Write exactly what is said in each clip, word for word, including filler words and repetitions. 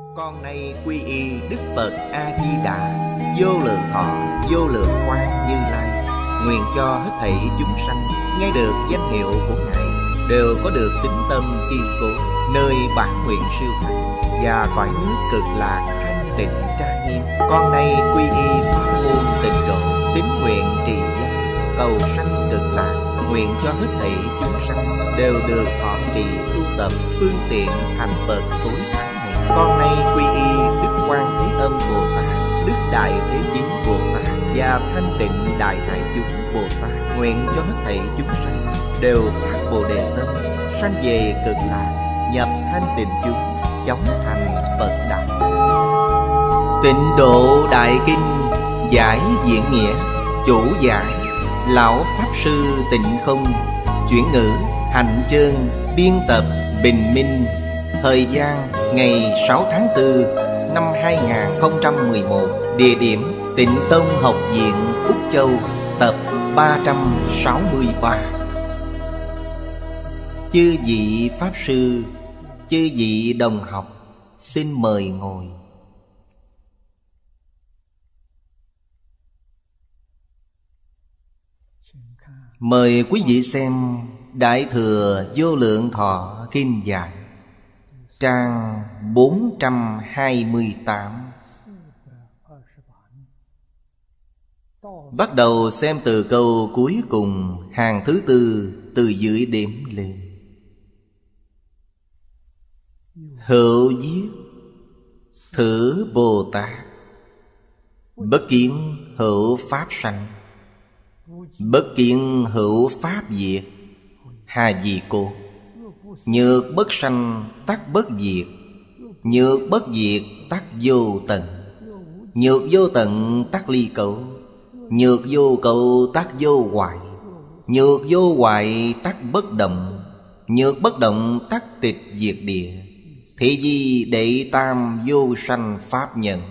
Con nay quy y Đức Phật A-di-đà, vô lượng thọ, vô lượng quang Như Lai. Nguyện cho hết thảy chúng sanh nghe được danh hiệu của Ngài đều có được tín tâm kiên cố, nơi bản nguyện siêu thắng và cõi nước cực lạc thanh tịnh trang nghiêm. Con nay quy y pháp môn tịnh độ, tín nguyện trì danh, cầu sanh cực lạc. Nguyện cho hết thảy chúng sanh đều được thọ trì tu tập phương tiện thành Phật tối thắng này. Con nay quy y Đức Quan Thế Âm Bồ Tát, Đức Đại Thế Chí Bồ Tát và Thanh Tịnh Đại Hải Chúng Bồ Tát. Nguyện cho hết thảy chúng sanh đều phát Bồ Đề tâm, sanh về cực lạc, nhập thanh tịnh chúng, chóng thành Phật đạo. Tịnh Độ Đại Kinh giải diễn nghĩa. Chủ giải Lão Pháp Sư Tịnh Không. Chuyển ngữ Hạnh Chương. Biên tập Bình Minh. Thời gian ngày sáu tháng tư năm hai nghìn không trăm mười một. Địa điểm Tịnh Tông Học viện Úc Châu. Tập ba trăm sáu mươi ba. Chư vị Pháp Sư, chư vị đồng học, xin mời ngồi. Mời quý vị xem Đại Thừa Vô Lượng Thọ Kinh Giải, trang bốn trăm hai mươi tám. Bắt đầu xem từ câu cuối cùng, hàng thứ tư từ dưới điểm lên. Hữu viết: Thử Bồ Tát, bất kiến hữu pháp sanh, bất kiến hữu pháp diệt. Hà gì cô? Nhược bất sanh tắc bất diệt, nhược bất diệt tắc vô tận, nhược vô tận tắc ly cấu, nhược vô cấu tắc vô hoại, nhược vô hoại tắc bất động, nhược bất động tắc tịch diệt địa. Thị di đệ tam vô sanh pháp nhận.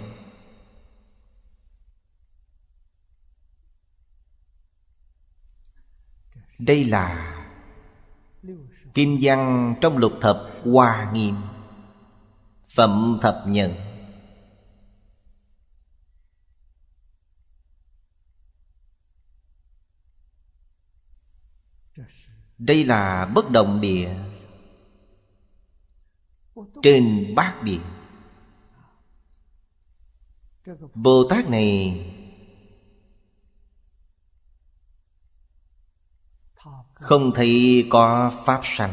Đây là kinh văn trong lục thập Hoa Nghiêm, phẩm thập nhận. Đây là bất động địa trên bát địa. Bồ Tát này không thấy có pháp sanh.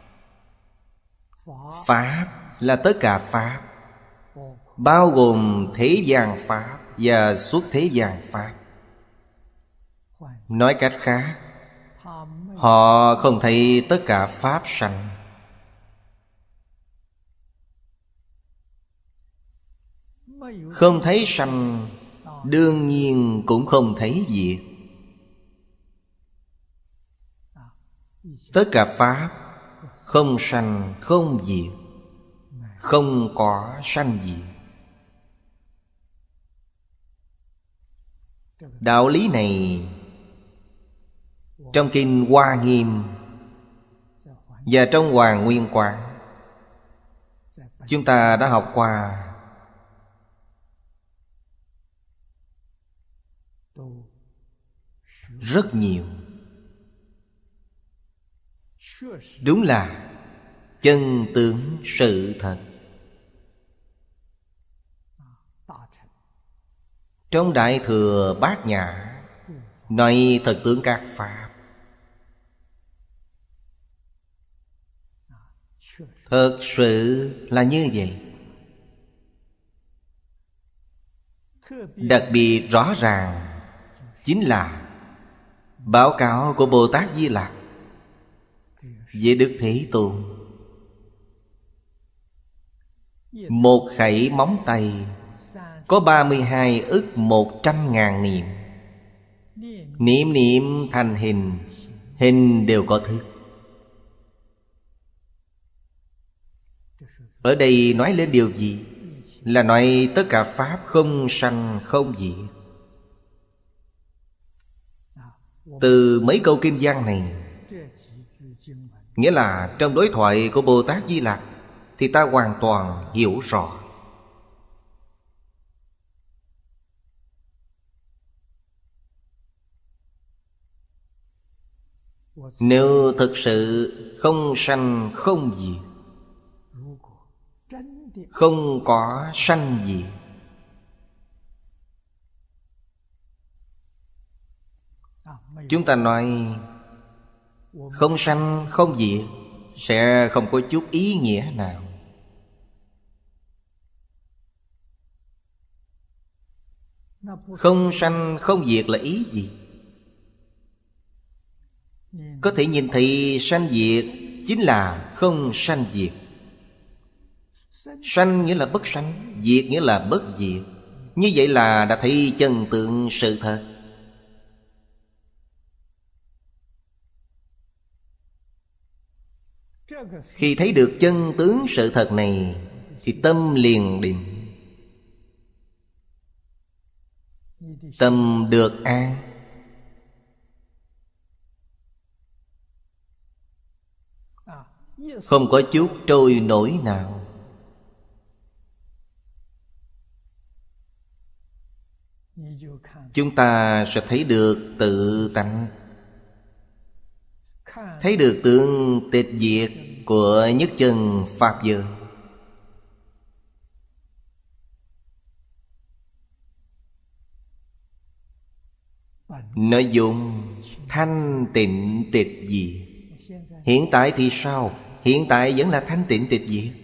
Pháp là tất cả pháp, bao gồm thế gian pháp và xuất thế gian pháp. Nói cách khác, họ không thấy tất cả pháp sanh. Không thấy sanh, đương nhiên cũng không thấy diệt. Tất cả pháp không sanh không diệt, không có sanh diệt. Đạo lý này trong kinh Hoa Nghiêm và trong Hoàng Nguyên Quán chúng ta đã học qua rất nhiều. Đúng là chân tướng sự thật. Trong Đại Thừa Bát Nhã nói thật tướng các pháp. Thật sự là như vậy. Đặc biệt rõ ràng chính là báo cáo của Bồ Tát Di Lặc với Đức Thế Tôn. Một khẩy móng tay có ba mươi hai ức một trăm ngàn niệm. Niệm niệm thành hình, hình đều có thức. Ở đây nói lên điều gì? Là nói tất cả pháp không sanh không diệt. Từ mấy câu kinh văn này, nghĩa là trong đối thoại của Bồ Tát Di Lặc, thì ta hoàn toàn hiểu rõ. Nếu thực sự không sanh không diệt, không có sanh diệt, chúng ta nói không sanh không diệt sẽ không có chút ý nghĩa nào. Không sanh không diệt là ý gì? Có thể nhìn thấy sanh diệt chính là không sanh diệt. Sanh nghĩa là bất sanh, diệt nghĩa là bất diệt. Như vậy là đã thấy chân tượng sự thật. Khi thấy được chân tướng sự thật này thì tâm liền định, tâm được an. Không có chút trôi nổi nào. Chúng ta sẽ thấy được tự tánh, thấy được tướng tịch diệt của nhất chân Pháp giới. Nội dung thanh tịnh tịch diệt. Hiện tại thì sao? Hiện tại vẫn là thanh tịnh tịch diệt.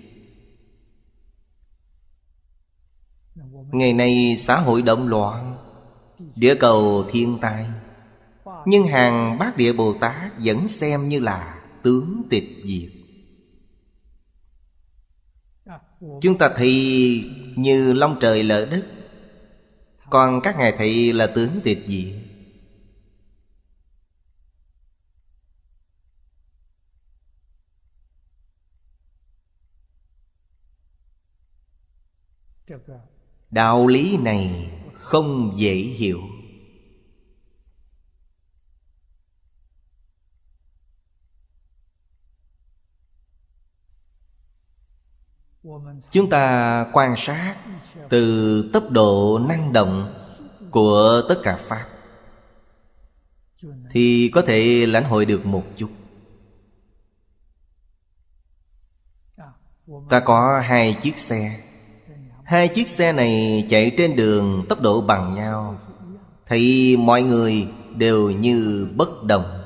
Ngày nay xã hội động loạn, địa cầu thiên tai, nhưng hàng Bát Địa Bồ Tát vẫn xem như là tướng tịch diệt. Chúng ta thấy như long trời lở đất, còn các ngài thấy là tướng tịch diệt. Đạo lý này không dễ hiểu. Chúng ta quan sát từ tốc độ năng động của tất cả Pháp thì có thể lãnh hội được một chút. Ta có hai chiếc xe. Hai chiếc xe này chạy trên đường tốc độ bằng nhau, thì mọi người đều như bất đồng.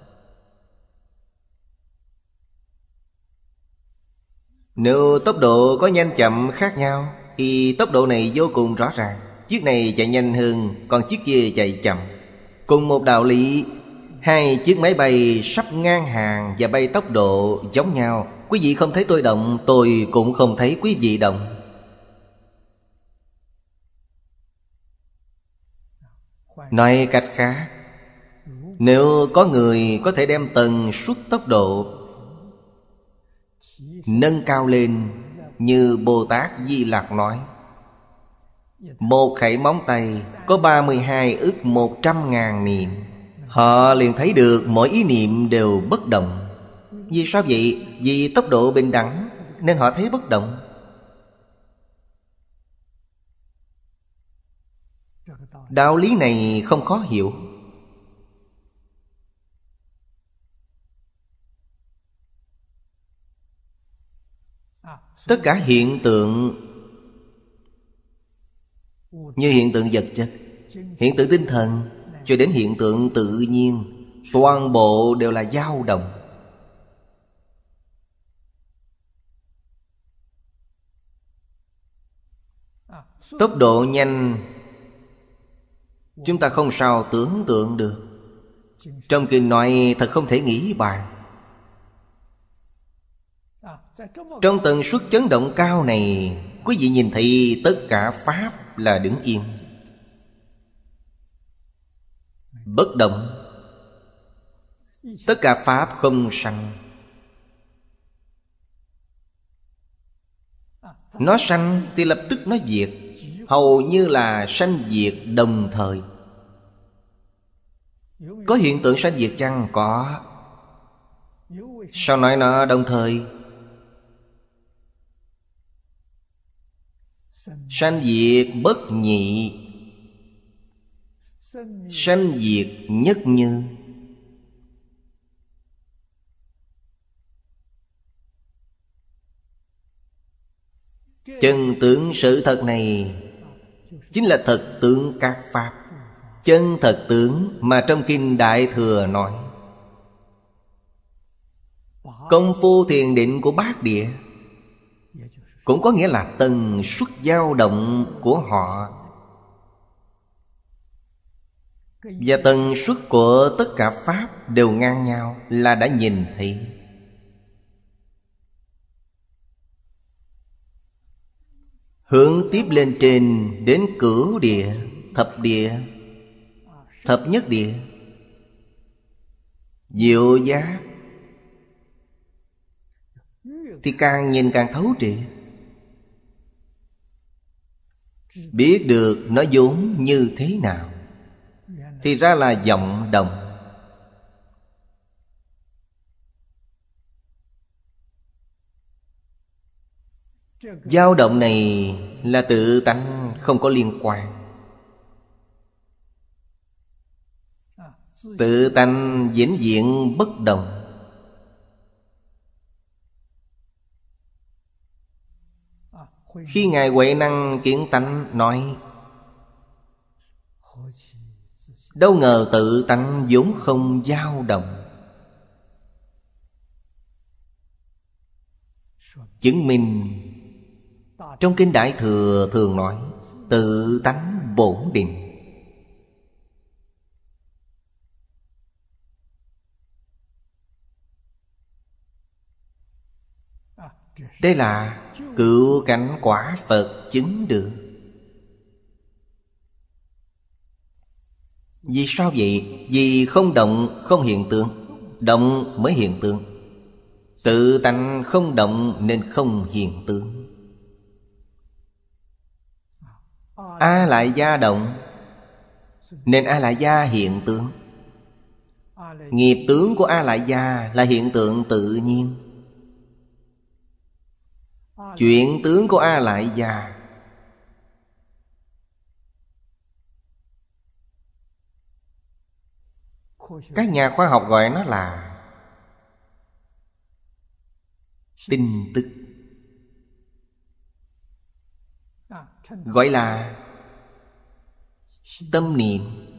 Nếu tốc độ có nhanh chậm khác nhau thì tốc độ này vô cùng rõ ràng. Chiếc này chạy nhanh hơn, còn chiếc kia chạy chậm. Cùng một đạo lý, hai chiếc máy bay sắp ngang hàng và bay tốc độ giống nhau. Quý vị không thấy tôi động, tôi cũng không thấy quý vị động. Nói cách khác, nếu có người có thể đem tần suất tốc độ nâng cao lên như Bồ Tát Di Lặc nói, một khẩy móng tay có ba mươi hai ức một trăm ngàn niệm, họ liền thấy được mỗi ý niệm đều bất động. Vì sao vậy? Vì tốc độ bình đẳng nên họ thấy bất động. Đạo lý này không khó hiểu. Tất cả hiện tượng, như hiện tượng vật chất, hiện tượng tinh thần, cho đến hiện tượng tự nhiên, toàn bộ đều là dao động. Tốc độ nhanh chúng ta không sao tưởng tượng được. Trong kinh nói thật không thể nghĩ bàn. Trong tần suất chấn động cao này, quý vị nhìn thấy tất cả Pháp là đứng yên, bất động. Tất cả Pháp không sanh. Nó sanh thì lập tức nó diệt, hầu như là sanh diệt đồng thời. Có hiện tượng sanh diệt chăng? Có. Sao nói nó đồng thời? Sanh diệt bất nhị, sanh diệt nhất như. Chân tướng sự thật này chính là thật tướng các pháp. Chân thật tướng mà trong Kinh Đại Thừa nói. Công phu thiền định của bát địa cũng có nghĩa là tần suất dao động của họ, và tần suất của tất cả pháp đều ngang nhau, là đã nhìn thấy. Hướng tiếp lên trên đến cửu địa, thập địa, thập nhất địa, diệu giác, thì càng nhìn càng thấu triệt, biết được nó vốn như thế nào. Thì ra là vọng động. Dao động này là tự tánh, không có liên quan. Tự tánh vĩnh viễn bất động. Khi Ngài Huệ Năng Kiến Tánh nói, đâu ngờ tự tánh vốn không dao động, chứng minh trong Kinh Đại Thừa thường nói tự tánh bổn định. Đây là cựu cảnh quả Phật chứng được. Vì sao vậy? Vì không động không hiện tượng, động mới hiện tượng. Tự tánh không động nên không hiện tượng. A lại gia động nên A lại gia hiện tượng. Nghiệp tướng của A lại gia là hiện tượng tự nhiên. Chuyện tướng của A lại gia các nhà khoa học gọi nó là tin tức, gọi là tâm niệm,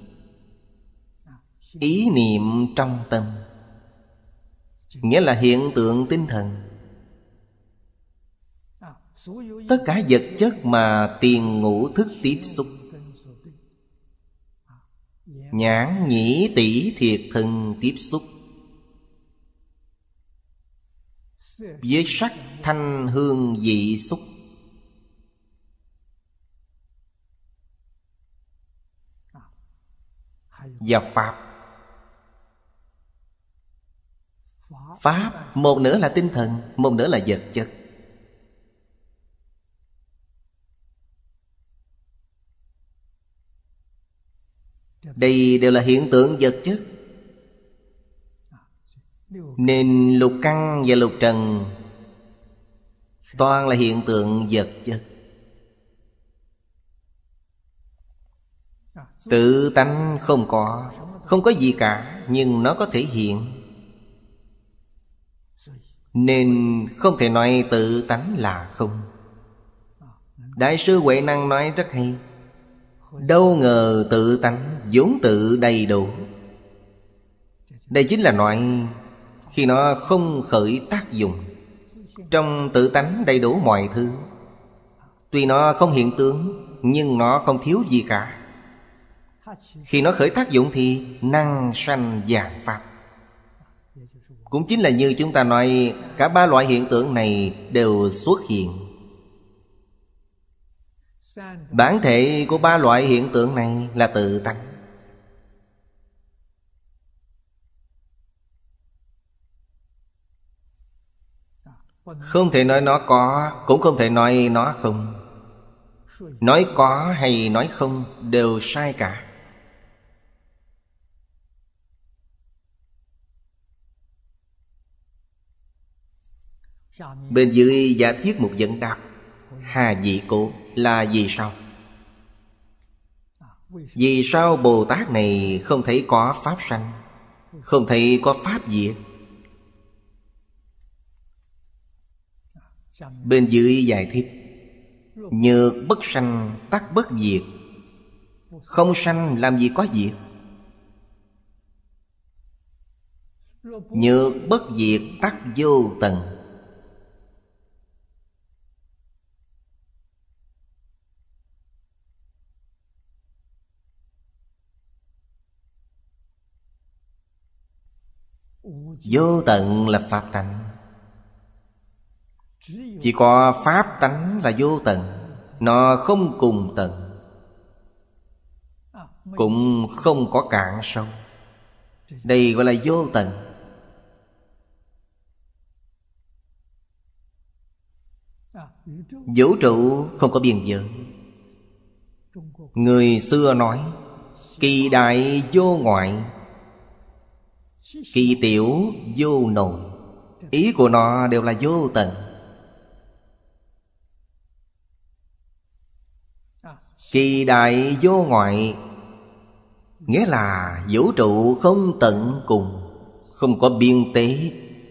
ý niệm trong tâm, nghĩa là hiện tượng tinh thần. Tất cả vật chất mà tiền ngũ thức tiếp xúc, nhãn nhĩ tỷ thiệt thân tiếp xúc với sắc thanh hương vị xúc, và pháp. Pháp một nửa là tinh thần, một nửa là vật chất. Đây đều là hiện tượng vật chất. Nên lục căn và lục trần toàn là hiện tượng vật chất. Tự tánh không có, không có gì cả, nhưng nó có thể hiện. Nên không thể nói tự tánh là không. Đại sư Huệ Năng nói rất hay: đâu ngờ tự tánh vốn tự đầy đủ. Đây chính là nói khi nó không khởi tác dụng, trong tự tánh đầy đủ mọi thứ. Tuy nó không hiện tướng, nhưng nó không thiếu gì cả. Khi nó khởi tác dụng thì năng sanh vạn pháp. Cũng chính là như chúng ta nói, cả ba loại hiện tượng này đều xuất hiện. Bản thể của ba loại hiện tượng này là tự tánh. Không thể nói nó có, cũng không thể nói nó không. Nói có hay nói không đều sai cả. Bên dưới giả thiết một vấn đáp: hà dị cố là vì sao? Vì sao Bồ Tát này không thấy có pháp sanh, không thấy có pháp diệt? Bên dưới giải thích: Nhược bất sanh tắc bất diệt. Không sanh làm gì có diệt. Nhược bất diệt tắc vô tận. Vô tận là pháp tánh. Chỉ có pháp tánh là vô tận. Nó không cùng tận, cũng không có cạn sâu. Đây gọi là vô tận. Vũ trụ không có biên giới. Người xưa nói kỳ đại vô ngoại, kỳ tiểu vô nội. Ý của nó đều là vô tận. Kỳ đại vô ngoại nghĩa là vũ trụ không tận cùng, không có biên tế.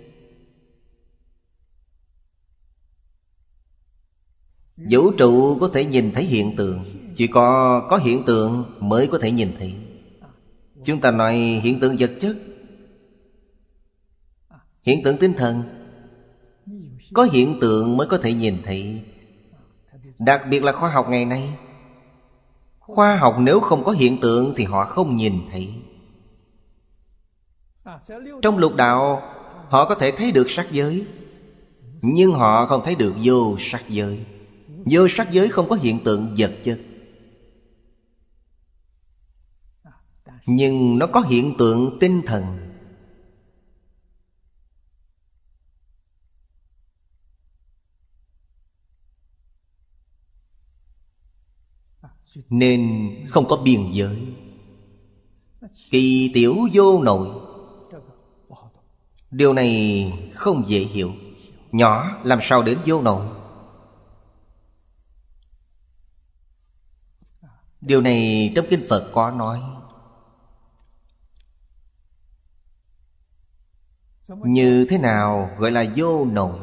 Vũ trụ có thể nhìn thấy hiện tượng. Chỉ có có hiện tượng mới có thể nhìn thấy. Chúng ta nói hiện tượng vật chất, hiện tượng tinh thần. Có hiện tượng mới có thể nhìn thấy. Đặc biệt là khoa học ngày nay. Khoa học nếu không có hiện tượng thì họ không nhìn thấy. Trong lục đạo họ có thể thấy được sắc giới, nhưng họ không thấy được vô sắc giới. Vô sắc giới không có hiện tượng vật chất, nhưng nó có hiện tượng tinh thần. Nên không có biên giới. Kỳ tiểu vô nội. Điều này không dễ hiểu. Nhỏ làm sao đến vô nội? Điều này trong kinh Phật có nói. Như thế nào gọi là vô nội?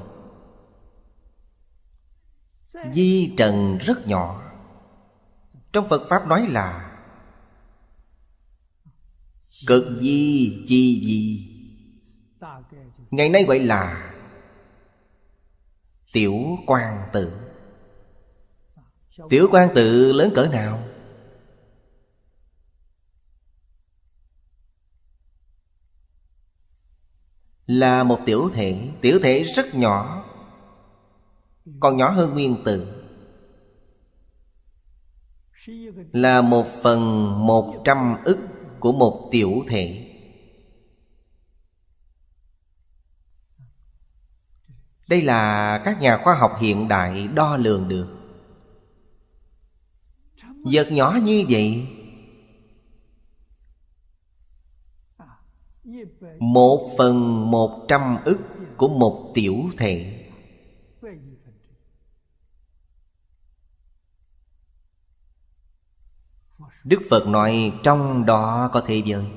Vi trần rất nhỏ. Trong Phật Pháp nói là cực vi chi vi. Ngày nay gọi là tiểu quang tự. Tiểu quang tự lớn cỡ nào? Là một tiểu thể. Tiểu thể rất nhỏ, còn nhỏ hơn nguyên tử. Là một phần một trăm ức của một tiểu thể. Đây là các nhà khoa học hiện đại đo lường được. Vật nhỏ như vậy, một phần một trăm ức của một tiểu thể. Đức Phật nói trong đó có thế giới.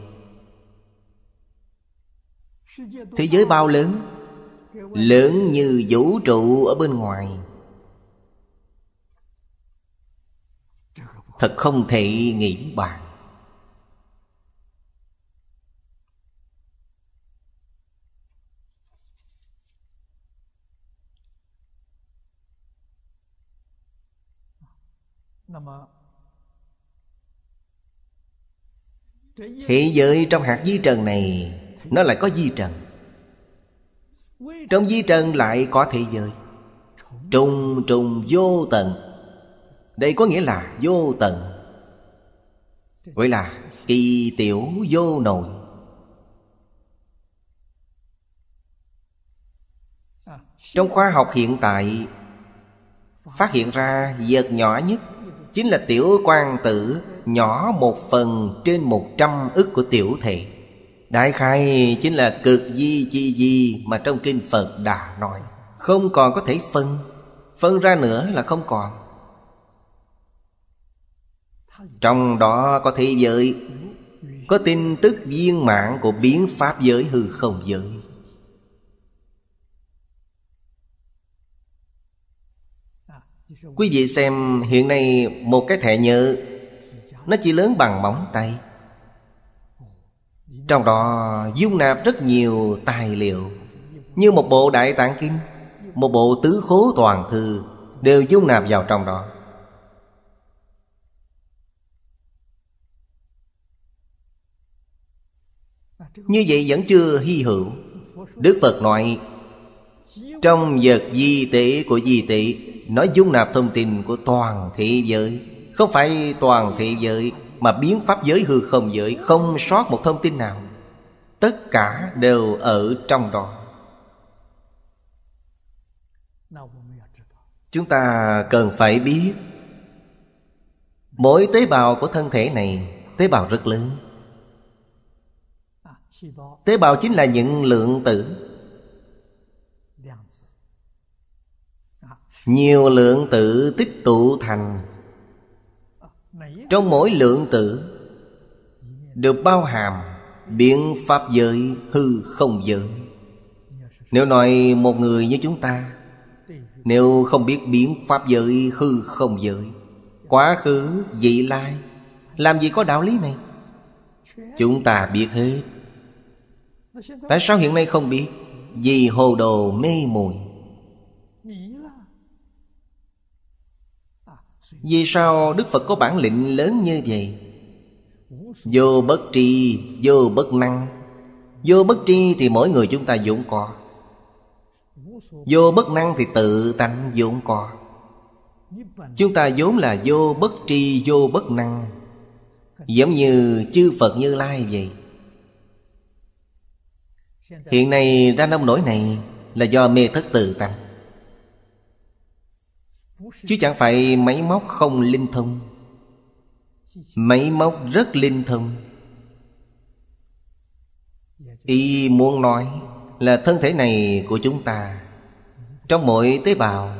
Thế giới bao lớn? Lớn như vũ trụ ở bên ngoài. Thật không thể nghĩ bàn. Thế giới trong hạt vi trần này, nó lại có vi trần. Trong vi trần lại có thế giới. Trùng trùng vô tận. Đây có nghĩa là vô tận. Gọi là kỳ tiểu vô nội. Trong khoa học hiện tại phát hiện ra vật nhỏ nhất chính là tiểu quang tử, nhỏ một phần trên một trăm ức của tiểu thể. Đại khai chính là cực vi chi vi mà trong kinh Phật đã nói. Không còn có thể phân. Phân ra nữa là không còn. Trong đó có thế giới, có tin tức viên mãn của biến pháp giới hư không giới. Quý vị xem hiện nay một cái thẻ nhớ nó chỉ lớn bằng móng tay, trong đó dung nạp rất nhiều tài liệu, như một bộ Đại Tạng Kinh, một bộ Tứ Khố Toàn Thư đều dung nạp vào trong đó. Như vậy vẫn chưa hy hữu. Đức Phật nói trong vật di tế của di tế, nó dung nạp thông tin của toàn thế giới. Không phải toàn thế giới, mà biến pháp giới hư không giới, không sót một thông tin nào. Tất cả đều ở trong đó. Chúng ta cần phải biết mỗi tế bào của thân thể này, tế bào rất lớn. Tế bào chính là những lượng tử. Nhiều lượng tử tích tụ thành. Trong mỗi lượng tử đều bao hàm biến pháp giới hư không giới. Nếu nói một người như chúng ta, nếu không biết biến pháp giới hư không giới, quá khứ, vị lai, làm gì có đạo lý này? Chúng ta biết hết. Tại sao hiện nay không biết? Vì hồ đồ mê muội. Vì sao Đức Phật có bản lĩnh lớn như vậy? Vô bất tri, vô bất năng. Vô bất tri thì mỗi người chúng ta vốn có. Vô bất năng thì tự tánh vốn có. Chúng ta vốn là vô bất tri, vô bất năng, giống như chư Phật Như Lai vậy. Hiện nay ra nông nổi này là do mê thất tự tánh, chứ chẳng phải máy móc không linh thông. Máy móc rất linh thông. Ý muốn nói là thân thể này của chúng ta, trong mỗi tế bào,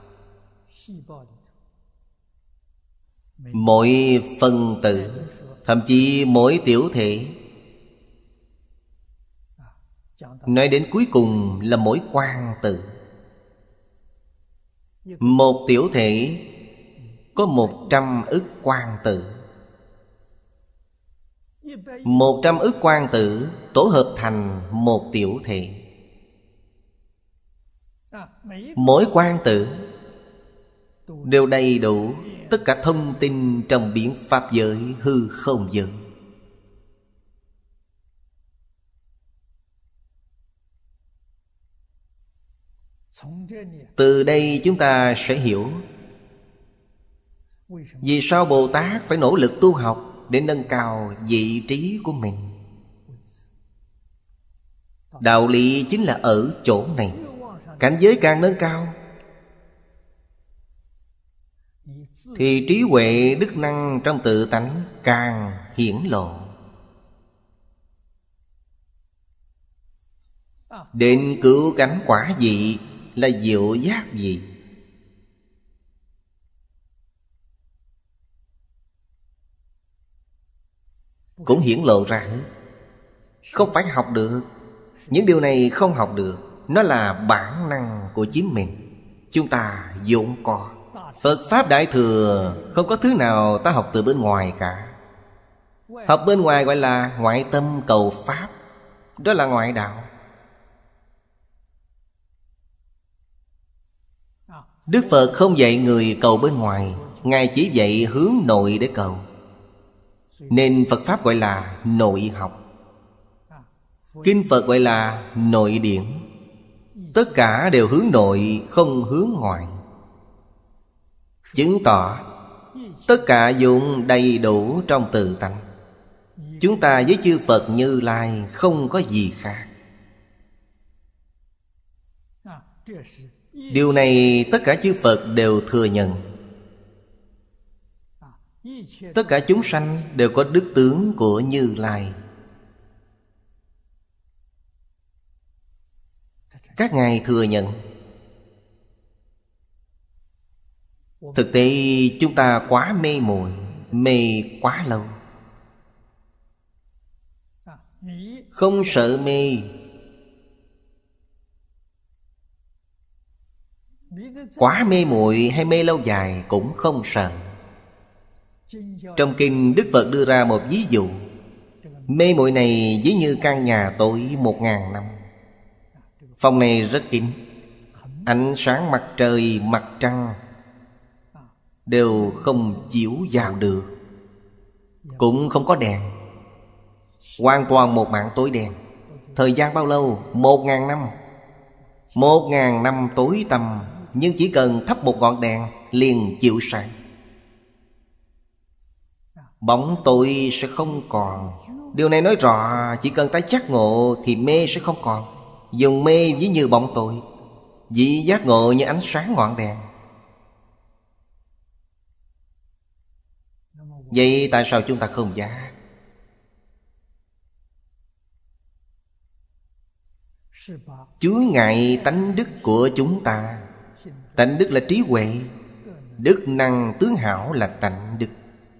mỗi phân tử, thậm chí mỗi tiểu thể, nói đến cuối cùng là mỗi quang tử. Một tiểu thể có một trăm ức quang tử. Một trăm ức quang tử tổ hợp thành một tiểu thể. Mỗi quang tử đều đầy đủ tất cả thông tin trong biến pháp giới hư không giới. Từ đây chúng ta sẽ hiểu vì sao Bồ Tát phải nỗ lực tu học để nâng cao vị trí của mình. Đạo lý chính là ở chỗ này. Cảnh giới càng nâng cao thì trí huệ đức năng trong tự tánh càng hiển lộ. Đến cứu cánh quả vị là diệu giác vị. Cũng hiển lộ ra hết. Không phải học được. Những điều này không học được. Nó là bản năng của chính mình. Chúng ta vốn có. Phật Pháp Đại Thừa không có thứ nào ta học từ bên ngoài cả. Học bên ngoài gọi là ngoại tâm cầu Pháp. Đó là ngoại đạo. Đức Phật không dạy người cầu bên ngoài. Ngài chỉ dạy hướng nội để cầu. Nên Phật Pháp gọi là nội học. Kinh Phật gọi là nội điển. Tất cả đều hướng nội, không hướng ngoại. Chứng tỏ tất cả dụng đầy đủ trong tự tánh. Chúng ta với chư Phật Như Lai không có gì khác. Điều này tất cả chư Phật đều thừa nhận. Tất cả chúng sanh đều có đức tướng của Như Lai. Các ngài thừa nhận. Thực tế chúng ta quá mê muội, mê quá lâu. Không sợ mê, Quá mê muội hay mê lâu dài cũng không sợ. Trong kinh Đức Phật đưa ra một ví dụ. Mê muội này ví như căn nhà tối một ngàn năm. Phòng này rất kín, ánh sáng mặt trời, mặt trăng đều không chiếu vào được, cũng không có đèn, hoàn toàn một mảng tối đen. Thời gian bao lâu? Một ngàn năm. Một ngàn năm tối tăm, nhưng chỉ cần thắp một ngọn đèn liền chiếu sáng. Bóng tối sẽ không còn. Điều này nói rõ chỉ cần ta giác ngộ thì mê sẽ không còn. Dùng mê ví như bóng tối, vị giác ngộ như ánh sáng ngọn đèn. Vậy tại sao chúng ta không giác? Chướng ngại tánh đức của chúng ta. Tánh đức là trí huệ, đức năng tướng hảo là tánh đức.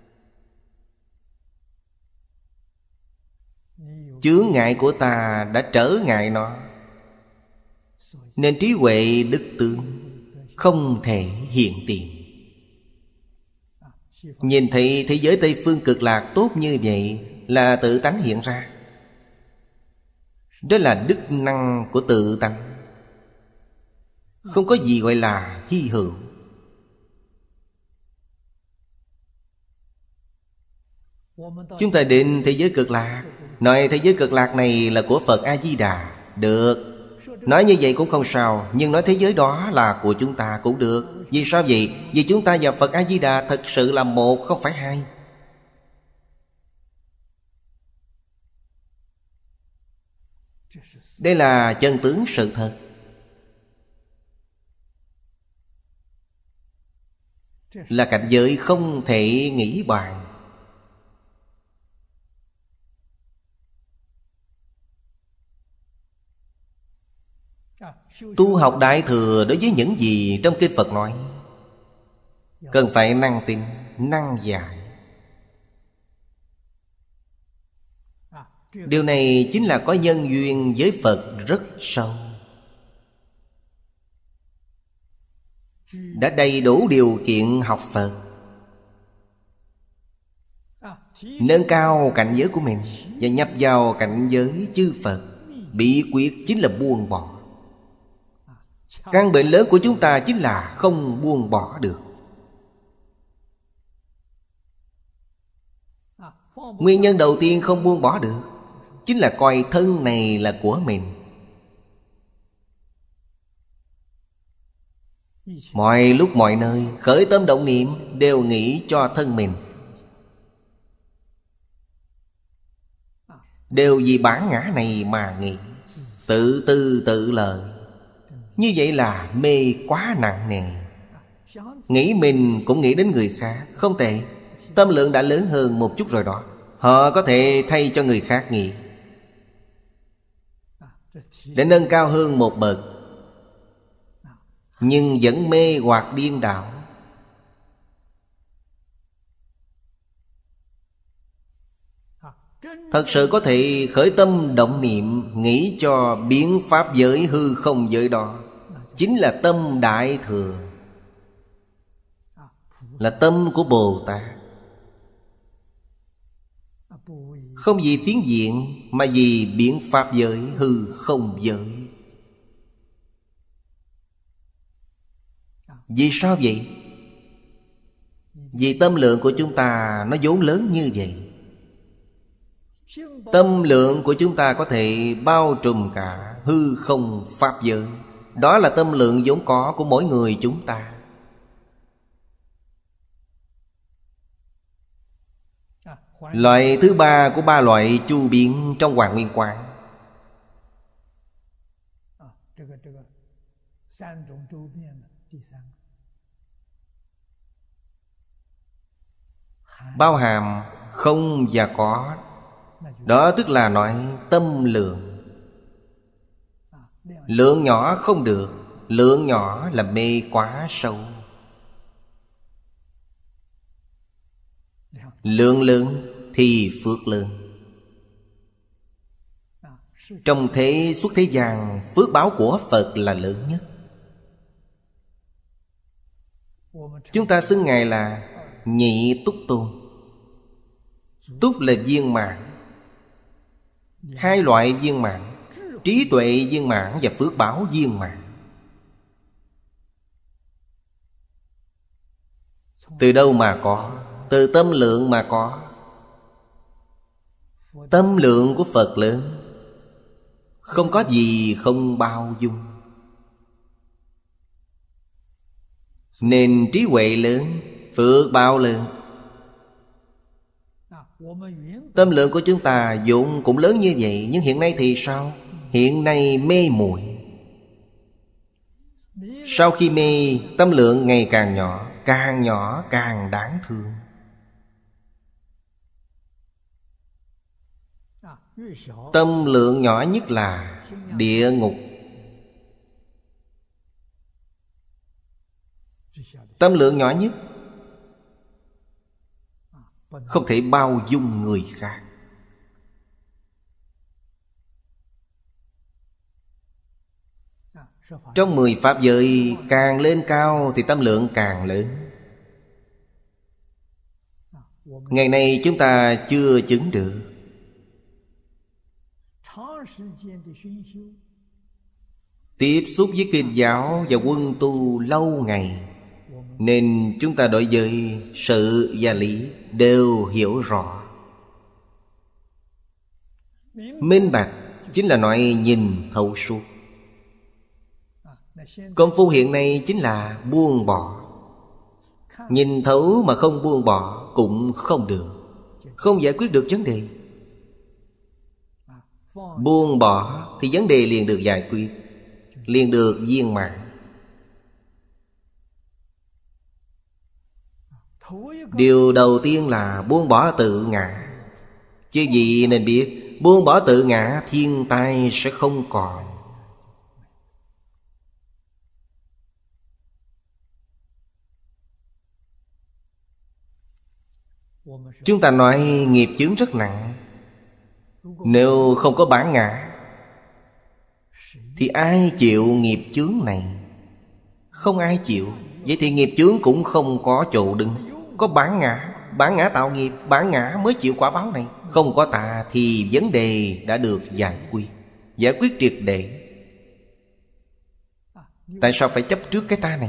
Chướng ngại của ta đã trở ngại nó, nên trí huệ đức tướng không thể hiện tiền. Nhìn thấy thế giới Tây Phương Cực Lạc tốt như vậy là tự tánh hiện ra. Đó là đức năng của tự tánh, không có gì gọi là hy hữu. Chúng ta đến thế giới Cực Lạc, nói thế giới Cực Lạc này là của Phật A-di-đà, được. Nói như vậy cũng không sao. Nhưng nói thế giới đó là của chúng ta cũng được. Vì sao vậy? Vì chúng ta và Phật A-di-đà thật sự là một, không phải hai. Đây là chân tướng sự thật. Là cảnh giới không thể nghĩ bàn. Tu học Đại Thừa đối với những gì trong kinh Phật nói, cần phải năng tin, năng giải. Điều này chính là có nhân duyên với Phật rất sâu, đã đầy đủ điều kiện học Phật, nâng cao cảnh giới của mình và nhập vào cảnh giới chư Phật. Bí quyết chính là buông bỏ. Căn bệnh lớn của chúng ta chính là không buông bỏ được. Nguyên nhân đầu tiên không buông bỏ được chính là coi thân này là của mình. Mọi lúc mọi nơi khởi tâm động niệm đều nghĩ cho thân mình, đều vì bản ngã này mà nghĩ, tự tư tự lợi. Như vậy là mê quá nặng nề. Nghĩ mình cũng nghĩ đến người khác, không tệ. Tâm lượng đã lớn hơn một chút rồi đó. Họ có thể thay cho người khác nghĩ, để nâng cao hơn một bậc, nhưng vẫn mê hoặc điên đảo. Thật sự có thể khởi tâm động niệm nghĩ cho biến pháp giới hư không giới đó, chính là tâm Đại Thừa, là tâm của Bồ Tát. Không vì phiến diện, mà vì biến pháp giới hư không giới. Vì sao vậy? Vì tâm lượng của chúng ta nó vốn lớn như vậy. Tâm lượng của chúng ta có thể bao trùm cả hư không pháp giới. Đó là tâm lượng vốn có của mỗi người chúng ta. Loại thứ ba của ba loại chu biến trong Hoàng Nguyên Quán, bao hàm không và có. Đó tức là nói tâm lượng. Lượng nhỏ không được. Lượng nhỏ là mê quá sâu. Lượng lớn thì phước lớn. Trong thế suốt thế gian, phước báo của Phật là lớn nhất. Chúng ta xưng Ngài là Nhị Túc Tôn. Túc là viên mãn, hai loại viên mãn: trí tuệ viên mãn và phước báo viên mãn. Từ đâu mà có? Từ tâm lượng mà có. Tâm lượng của Phật lớn, không có gì không bao dung. Nên trí huệ lớn, phước báo lớn. Tâm lượng của chúng ta vốn cũng lớn như vậy, nhưng hiện nay thì sao? Hiện nay mê muội. Sau khi mê, tâm lượng ngày càng nhỏ, càng nhỏ càng đáng thương. Tâm lượng nhỏ nhất là địa ngục. Tâm lượng nhỏ nhất không thể bao dung người khác. Trong mười pháp giới, càng lên cao thì tâm lượng càng lớn. Ngày nay chúng ta chưa chứng được. Tiếp xúc với kinh giáo và quân tu lâu ngày, nên chúng ta đối với sự và lý đều hiểu rõ. Minh bạch chính là nói nhìn thấu suốt. Công phu hiện nay chính là buông bỏ. Nhìn thấu mà không buông bỏ cũng không được, không giải quyết được vấn đề. Buông bỏ thì vấn đề liền được giải quyết, liền được viên mãn. Điều đầu tiên là buông bỏ tự ngã. Chứ gì nên biết, buông bỏ tự ngã, thiên tai sẽ không còn. Chúng ta nói nghiệp chướng rất nặng. Nếu không có bản ngã thì ai chịu nghiệp chướng này? Không ai chịu. Vậy thì nghiệp chướng cũng không có chỗ đứng. Có bản ngã, bản ngã tạo nghiệp, bản ngã mới chịu quả báo này. Không có ta thì vấn đề đã được giải quyết, giải quyết triệt để. Tại sao phải chấp trước cái ta này?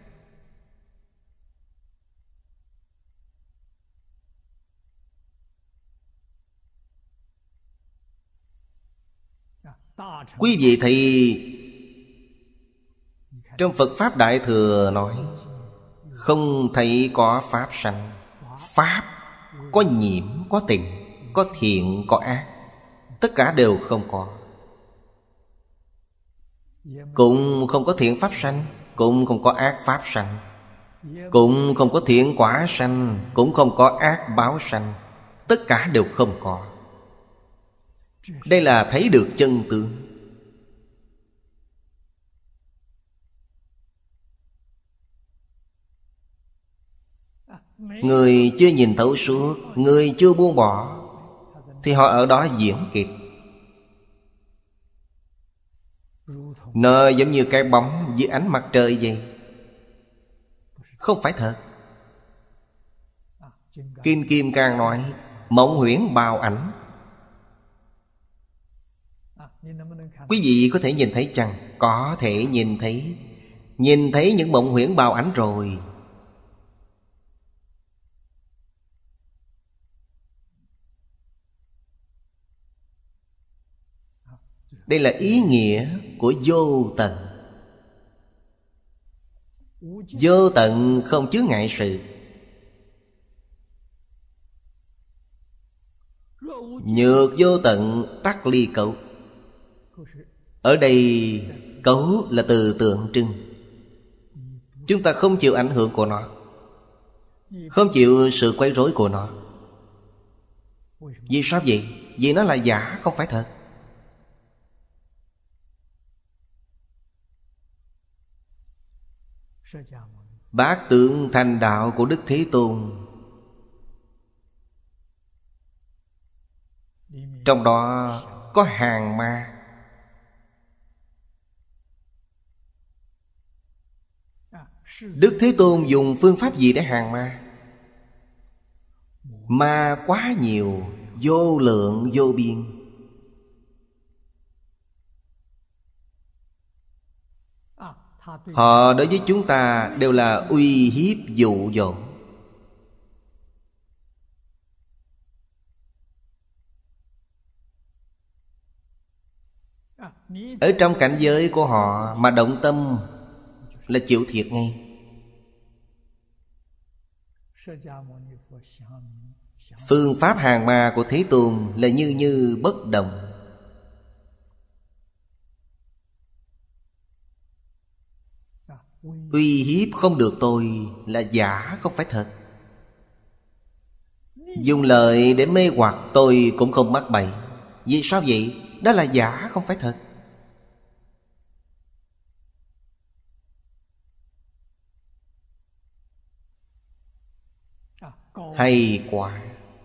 Quý vị thấy trong Phật Pháp Đại Thừa nói không thấy có pháp sanh. Pháp có nhiễm, có tịnh, có thiện, có ác, tất cả đều không có. Cũng không có thiện pháp sanh, cũng không có ác pháp sanh, cũng không có thiện quả sanh, cũng không có ác báo sanh. Tất cả đều không có. Đây là thấy được chân tướng. Người chưa nhìn thấu suốt, người chưa buông bỏ, thì họ ở đó diễn kịch. Nó giống như cái bóng dưới ánh mặt trời vậy, không phải thật. Kinh Kim Cang nói mộng huyễn bào ảnh. Quý vị có thể nhìn thấy chăng? Có thể nhìn thấy. Nhìn thấy những mộng huyễn bào ảnh rồi. Đây là ý nghĩa của vô tận. Vô tận không chướng ngại sự. Nhược vô tận tắc ly cấu. Ở đây cấu là từ tượng trưng. Chúng ta không chịu ảnh hưởng của nó, không chịu sự quấy rối của nó. Vì sao vậy? Vì nó là giả, không phải thật. Bát tượng thành đạo của Đức Thế Tôn, trong đó có hàng ma. Đức Thế Tôn dùng phương pháp gì để hàng ma? Ma quá nhiều, vô lượng vô biên. Họ đối với chúng ta đều là uy hiếp dụ dỗ. Ở trong cảnh giới của họ mà động tâm là chịu thiệt ngay. Phương pháp hàng ma của Thế Tôn là như như bất động. Uy hiếp không được tôi là giả, không phải thật. Dùng lời để mê hoặc tôi cũng không mắc bẫy. Vì sao vậy? Đó là giả, không phải thật. Hay quá.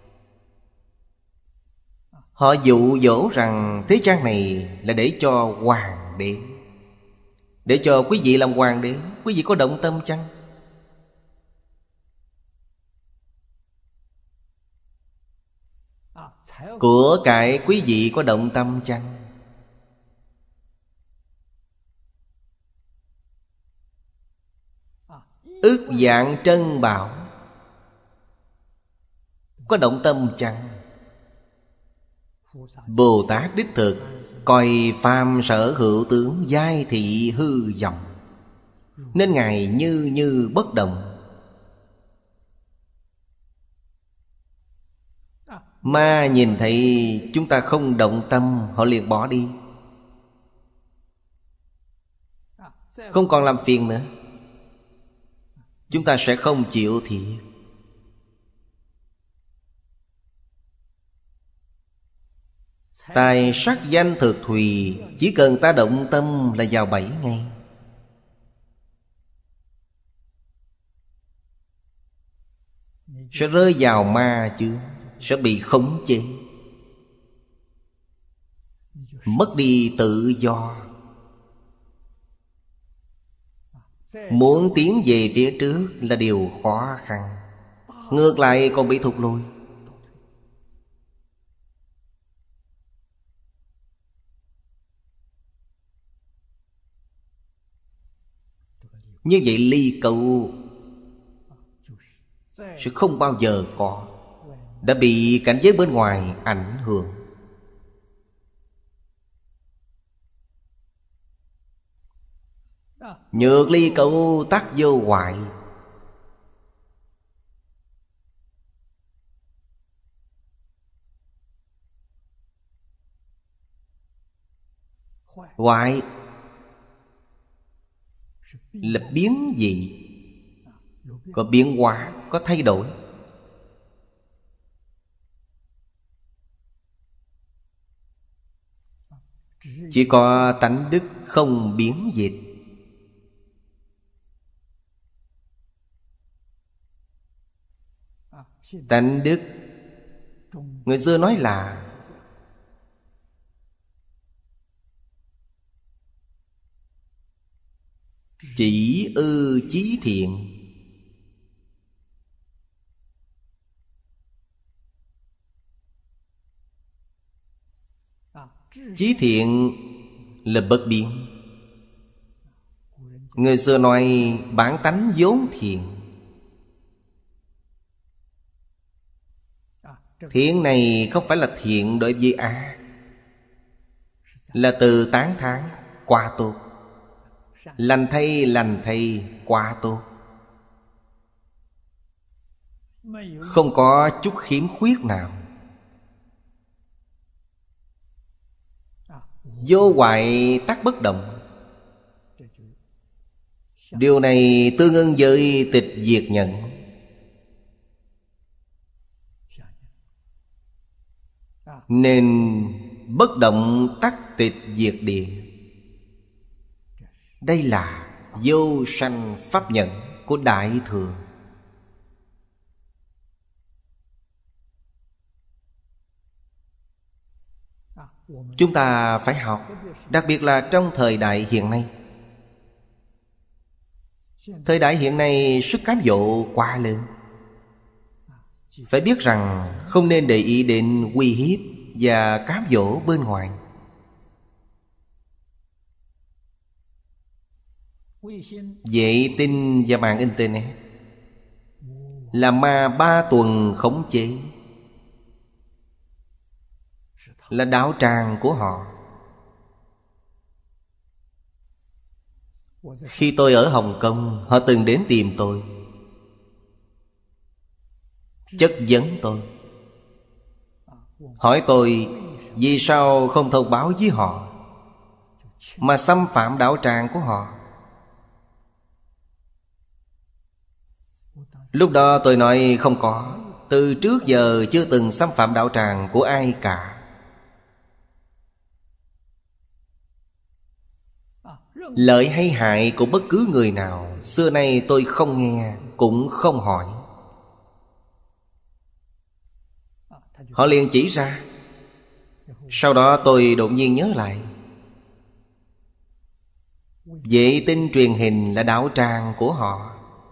Họ dụ dỗ rằng thế gian này là để cho hoàng đế, để cho quý vị làm hoàng đế. Quý vị có động tâm chăng? Của cải quý vị có động tâm chăng? Ước vạn trân bảo có động tâm chăng? Bồ Tát đích thực coi phàm sở hữu tướng giai thị hư vọng, nên Ngài như như bất động. Ma nhìn thấy chúng ta không động tâm, họ liền bỏ đi, không còn làm phiền nữa. Chúng ta sẽ không chịu thiệt. Tài sắc danh thực thùy, chỉ cần ta động tâm là vào bẫy ngay. Sẽ rơi vào ma chướng, sẽ bị khống chế, mất đi tự do. Muốn tiến về phía trước là điều khó khăn, ngược lại còn bị thụt lùi. Như vậy ly cầu sẽ không bao giờ có, đã bị cảnh giới bên ngoài ảnh hưởng. Nhược ly cầu tắc vô hoại. Hoại là biến dị, có biến hóa, có thay đổi. Chỉ có tánh đức không biến dịch. Tánh đức người xưa nói là chỉ ư chí thiện. Chí thiện là bất biến. Người xưa nói bản tánh vốn thiện. Thiện này không phải là thiện đối với ác, là từ tán thán quá tốt. Lành thay lành thay quá tốt, không có chút khiếm khuyết nào. Vô hoại tắc bất động. Điều này tương ưng với tịch diệt nhận. Nên bất động tắc tịch diệt địa. Đây là vô sanh pháp nhận của Đại Thừa. Chúng ta phải học, đặc biệt là trong thời đại hiện nay. Thời đại hiện nay sức cám dỗ quá lớn. Phải biết rằng không nên để ý đến uy hiếp và cám dỗ bên ngoài. Vệ tinh và mạng Internet là ma ba tuần khống chế, là đạo tràng của họ. Khi tôi ở Hồng Kông, họ từng đến tìm tôi, chất vấn tôi, hỏi tôi vì sao không thông báo với họ mà xâm phạm đạo tràng của họ. Lúc đó tôi nói không có, từ trước giờ chưa từng xâm phạm đạo tràng của ai cả. Lợi hay hại của bất cứ người nào, xưa nay tôi không nghe, cũng không hỏi. Họ liền chỉ ra. Sau đó tôi đột nhiên nhớ lại, vệ tinh truyền hình là đạo tràng của họ.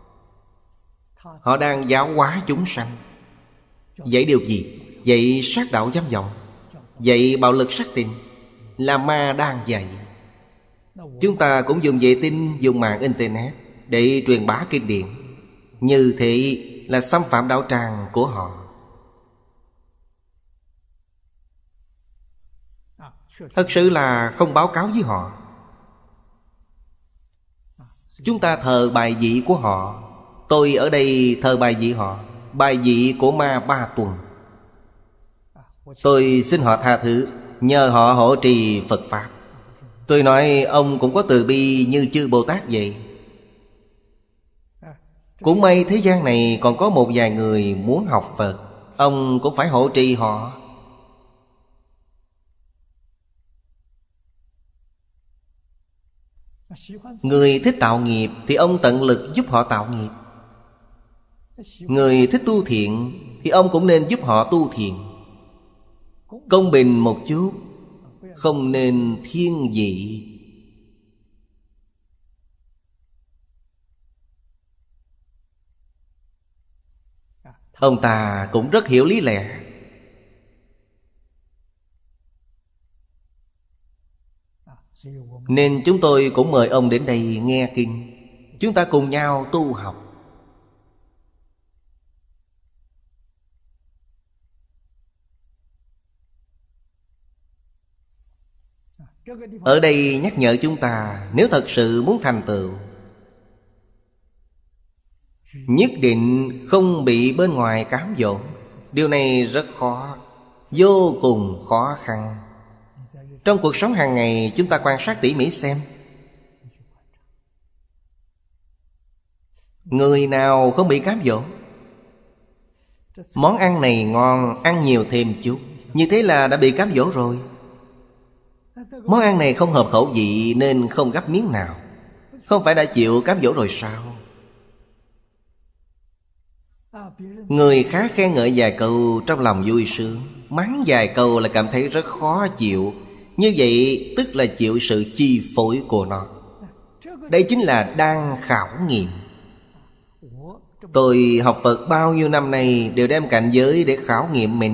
Họ đang giáo hóa chúng sanh. Dạy điều gì? Dạy sát đạo dâm vọng, dạy bạo lực sát tình, là ma đang dạy. Chúng ta cũng dùng vệ tinh, dùng mạng Internet để truyền bá kinh điển. Như thế là xâm phạm đạo tràng của họ. Thật sự là không báo cáo với họ. Chúng ta thờ bài vị của họ. Tôi ở đây thờ bài vị họ, bài vị của ma ba tuần. Tôi xin họ tha thứ, nhờ họ hộ trì Phật Pháp. Tôi nói ông cũng có từ bi như chư Bồ Tát vậy. Cũng may thế gian này còn có một vài người muốn học Phật, ông cũng phải hộ trì họ. Người thích tạo nghiệp thì ông tận lực giúp họ tạo nghiệp. Người thích tu thiện thì ông cũng nên giúp họ tu thiện. Công bình một chút, không nên thiên vị. Ông ta cũng rất hiểu lý lẽ. Nên chúng tôi cũng mời ông đến đây nghe kinh. Chúng ta cùng nhau tu học. Ở đây nhắc nhở chúng ta, nếu thật sự muốn thành tựu, nhất định không bị bên ngoài cám dỗ. Điều này rất khó, vô cùng khó khăn. Trong cuộc sống hàng ngày, chúng ta quan sát tỉ mỉ xem, người nào không bị cám dỗ? Món ăn này ngon, ăn nhiều thêm chút, như thế là đã bị cám dỗ rồi. Món ăn này không hợp khẩu vị nên không gắp miếng nào, không phải đã chịu cám dỗ rồi sao? Người khác khen ngợi vài câu trong lòng vui sướng, mắng vài câu là cảm thấy rất khó chịu. Như vậy tức là chịu sự chi phối của nó. Đây chính là đang khảo nghiệm. Tôi học Phật bao nhiêu năm nay đều đem cảnh giới để khảo nghiệm mình.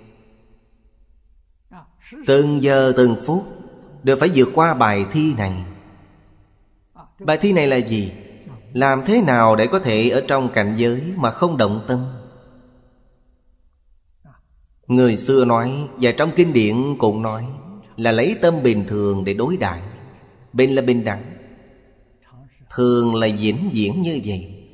Từng giờ từng phút đều phải vượt qua bài thi này. Bài thi này là gì? Làm thế nào để có thể ở trong cảnh giới mà không động tâm? Người xưa nói, và trong kinh điển cũng nói, là lấy tâm bình thường để đối đãi. Bình là bình đẳng, thường là vĩnh viễn như vậy.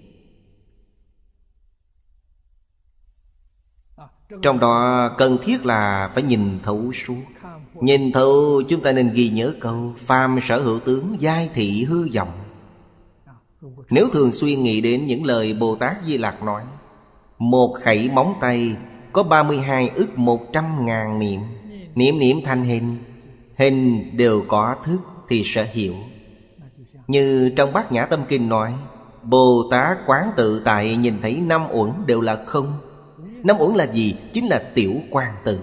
Trong đó cần thiết là phải nhìn thấu suốt. Nhìn thấu, chúng ta nên ghi nhớ câu phàm sở hữu tướng, giai thị hư vọng. Nếu thường xuyên nghĩ đến những lời Bồ Tát Di Lặc nói, một khẩy móng tay có ba mươi hai ức một trăm ngàn niệm, niệm niệm thành hình, hình đều có thức thì sẽ hiểu. Như trong Bát Nhã Tâm Kinh nói, Bồ Tát quán tự tại nhìn thấy năm uẩn đều là không. Năm uẩn là gì? Chính là tiểu quan tự,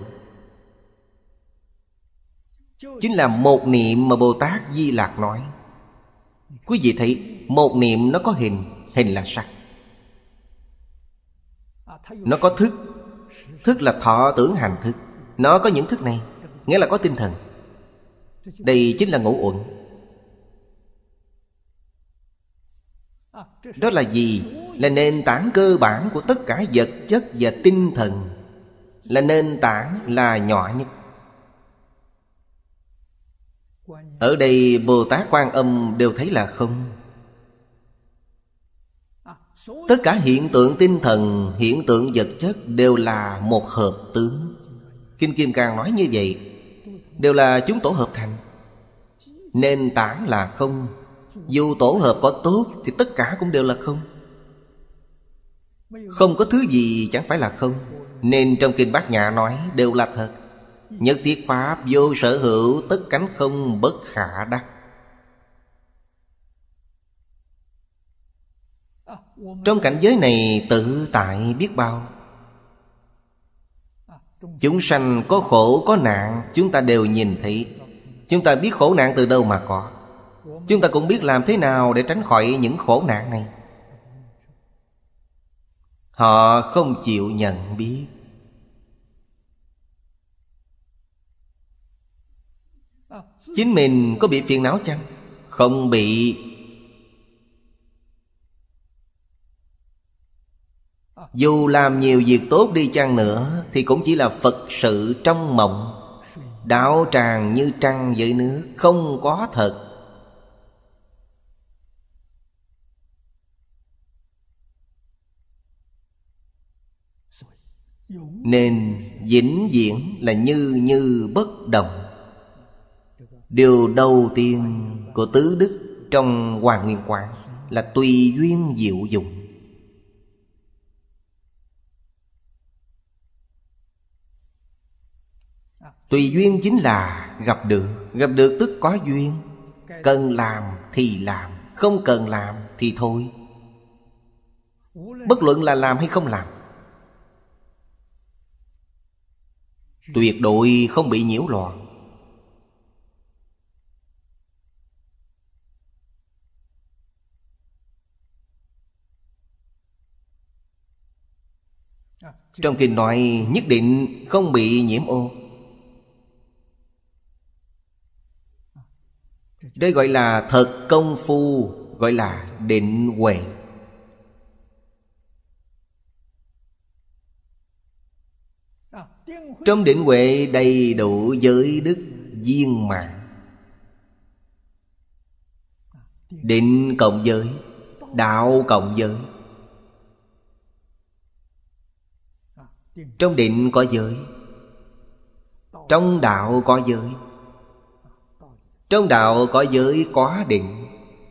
chính là một niệm mà Bồ Tát Di Lặc nói. Quý vị thấy Một niệm nó có hình, hình là sắc. Nó có thức, thức là thọ tưởng hành thức. Nó có những thức này, nghĩa là có tinh thần. Đây chính là ngũ uẩn. Đó là gì? Là nền tảng cơ bản của tất cả vật chất và tinh thần. Là nền tảng, là nhỏ nhất. Ở đây Bồ Tát Quan Âm đều thấy là không. Tất cả hiện tượng tinh thần, hiện tượng vật chất đều là một hợp tướng. Kinh Kim Cang nói như vậy, đều là chúng tổ hợp thành. Nền tảng là không. Dù tổ hợp có tốt thì tất cả cũng đều là không. Không có thứ gì chẳng phải là không. Nên trong Kinh Bát Nhã nói đều là thật. Nhất thiết pháp vô sở hữu, tất cánh không bất khả đắc. Trong cảnh giới này tự tại biết bao. Chúng sanh có khổ có nạn, chúng ta đều nhìn thấy. Chúng ta biết khổ nạn từ đâu mà có. Chúng ta cũng biết làm thế nào để tránh khỏi những khổ nạn này. Họ không chịu nhận biết. Chính mình có bị phiền não chăng? Không bị. Dù làm nhiều việc tốt đi chăng nữa thì cũng chỉ là Phật sự trong mộng. Đạo tràng như trăng với nước, không có thật. Nên vĩnh viễn là như như bất động. Điều đầu tiên của tứ đức trong Hoàng Nguyên Quán là tùy duyên diệu dụng. Tùy duyên chính là gặp được. Gặp được tức có duyên. Cần làm thì làm, không cần làm thì thôi. Bất luận là làm hay không làm, tuyệt đối không bị nhiễu loạn. Trong kinh nói nhất định không bị nhiễm ô. Đây gọi là thật công phu, gọi là định huệ. Trong định huệ đầy đủ giới đức viên mãn. Định cộng giới, đạo cộng giới. Trong định có giới, trong đạo có giới. Trong đạo có giới có định.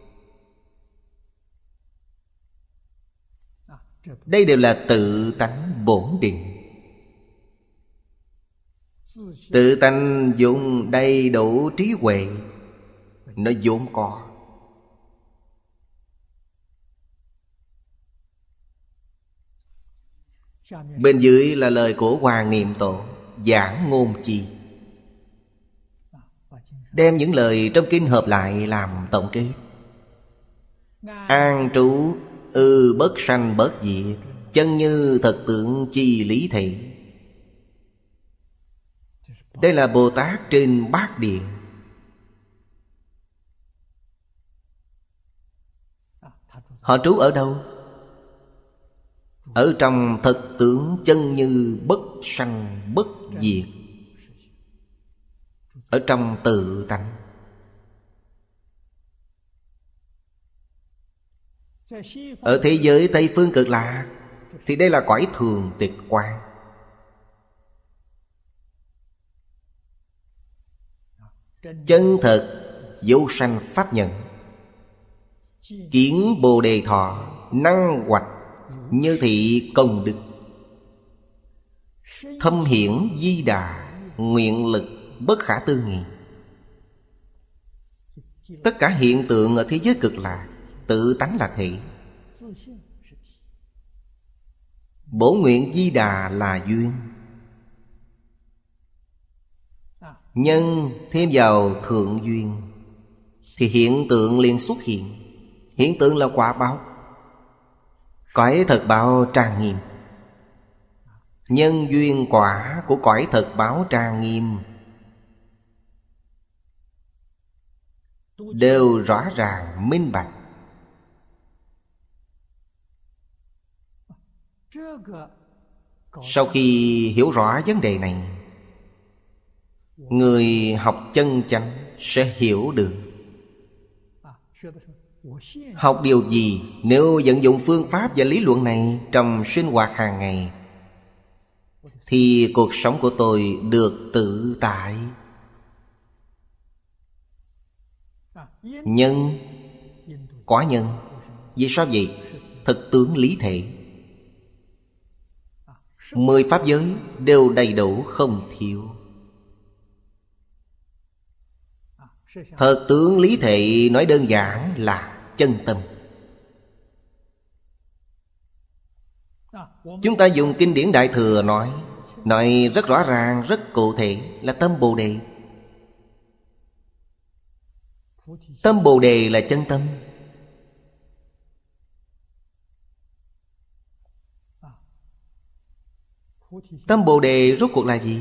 Đây đều là tự tánh bổn định. Tự tánh dùng đầy đủ trí huệ, nó vốn có. Bên dưới là lời của Hoàng Niệm Tổ giảng ngôn chi. Đem những lời trong kinh hợp lại làm tổng kết. An trú ư bất sanh bất diệt, chân như thật tượng chi lý thị. Đây là Bồ Tát trên Bát Địa. Họ trú ở đâu? Ở trong thật tướng chân như bất sanh bất diệt. Ở trong tự tánh. Ở thế giới Tây Phương Cực Lạc thì đây là cõi thường tịch quan. Chân thật vô sanh pháp nhận. Kiến Bồ Đề Thọ năng hoạch như thị công đức. Thâm hiển di đà nguyện lực bất khả tư nghị. Tất cả hiện tượng ở thế giới Cực Lạc tự tánh là thể. Bổ nguyện di đà là duyên. Nhân thêm vào thượng duyên thì hiện tượng liền xuất hiện. Hiện tượng là quả báo. Cõi thực báo trang nghiêm. Nhân duyên quả của cõi thực báo trang nghiêm đều rõ ràng minh bạch. Sau khi hiểu rõ vấn đề này, người học chân chánh sẽ hiểu được. Học điều gì nếu vận dụng phương pháp và lý luận này trong sinh hoạt hàng ngày thì cuộc sống của tôi được tự tại. Nhân quả nhân. Vì sao vậy? Thực tướng lý thể. Mười pháp giới đều đầy đủ không thiếu. Thực tướng lý thể nói đơn giản là chân tâm. Chúng ta dùng kinh điển Đại Thừa nói Nói rất rõ ràng, rất cụ thể là tâm Bồ Đề. Tâm Bồ Đề là chân tâm. Tâm Bồ Đề rốt cuộc là gì?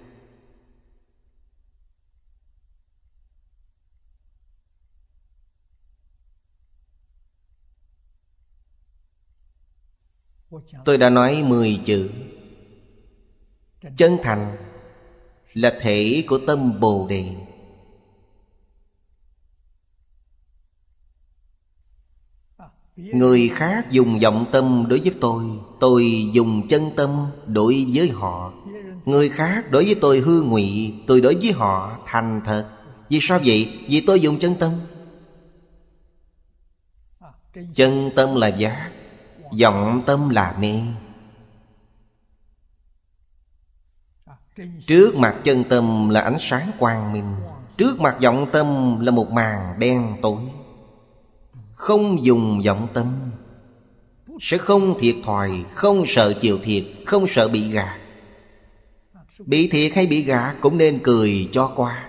Tôi đã nói mười chữ. Chân thành là thể của tâm Bồ Đề. Người khác dùng vọng tâm đối với tôi, tôi dùng chân tâm đối với họ. Người khác đối với tôi hư ngụy, tôi đối với họ thành thật. Vì sao vậy? Vì tôi dùng chân tâm. Chân tâm là giác, vọng tâm là mê. Trước mặt chân tâm là ánh sáng quang minh, trước mặt vọng tâm là một màn đen tối. Không dùng vọng tâm sẽ không thiệt thòi, không sợ chịu thiệt, không sợ bị gạt. Bị thiệt hay bị gạt cũng nên cười cho qua.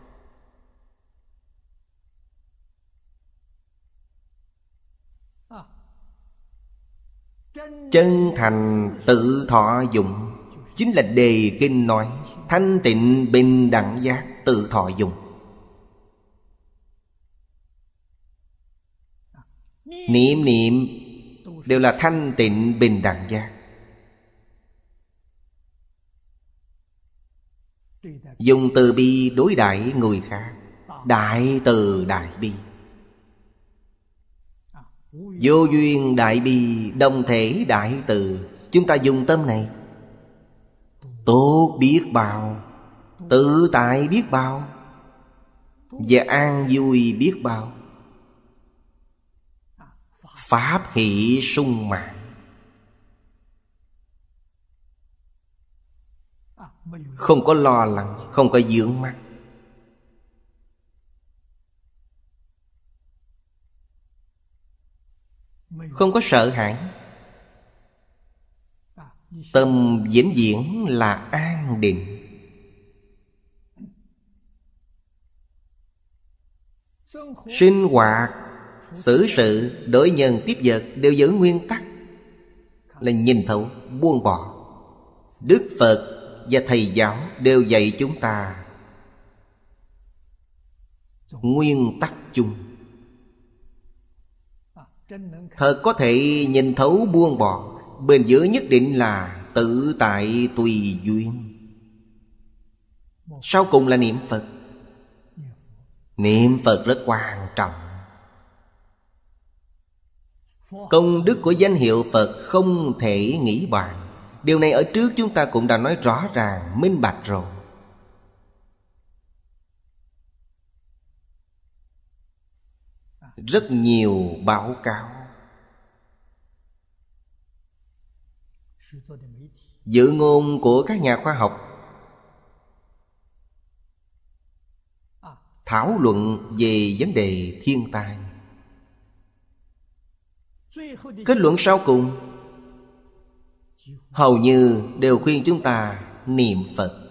Chân thành tự thọ dụng chính là đề kinh nói thanh tịnh bình đẳng giác tự thọ dụng. Niệm niệm đều là thanh tịnh bình đẳng giác. Dùng từ bi đối đãi người khác, đại từ đại bi. Vô duyên đại bi, đồng thể đại từ. Chúng ta dùng tâm này tốt biết bao, tự tại biết bao, và an vui biết bao. Pháp hỷ sung mãn, không có lo lắng, không có vướng mắc. Không có sợ hãi. Tâm vĩnh viễn là an định. Sinh hoạt, xử sự, đối nhân tiếp vật đều giữ nguyên tắc là nhìn thấu, buông bỏ. Đức Phật và Thầy giáo đều dạy chúng ta nguyên tắc chung. Thật có thể nhìn thấu buông bỏ, bên dưới nhất định là tự tại tùy duyên. Sau cùng là niệm Phật. Niệm Phật rất quan trọng. Công đức của danh hiệu Phật không thể nghĩ bàn. Điều này ở trước chúng ta cũng đã nói rõ ràng, minh bạch rồi. Rất nhiều báo cáo. Dự ngôn của các nhà khoa học thảo luận về vấn đề thiên tai. Kết luận sau cùng hầu như đều khuyên chúng ta niệm Phật,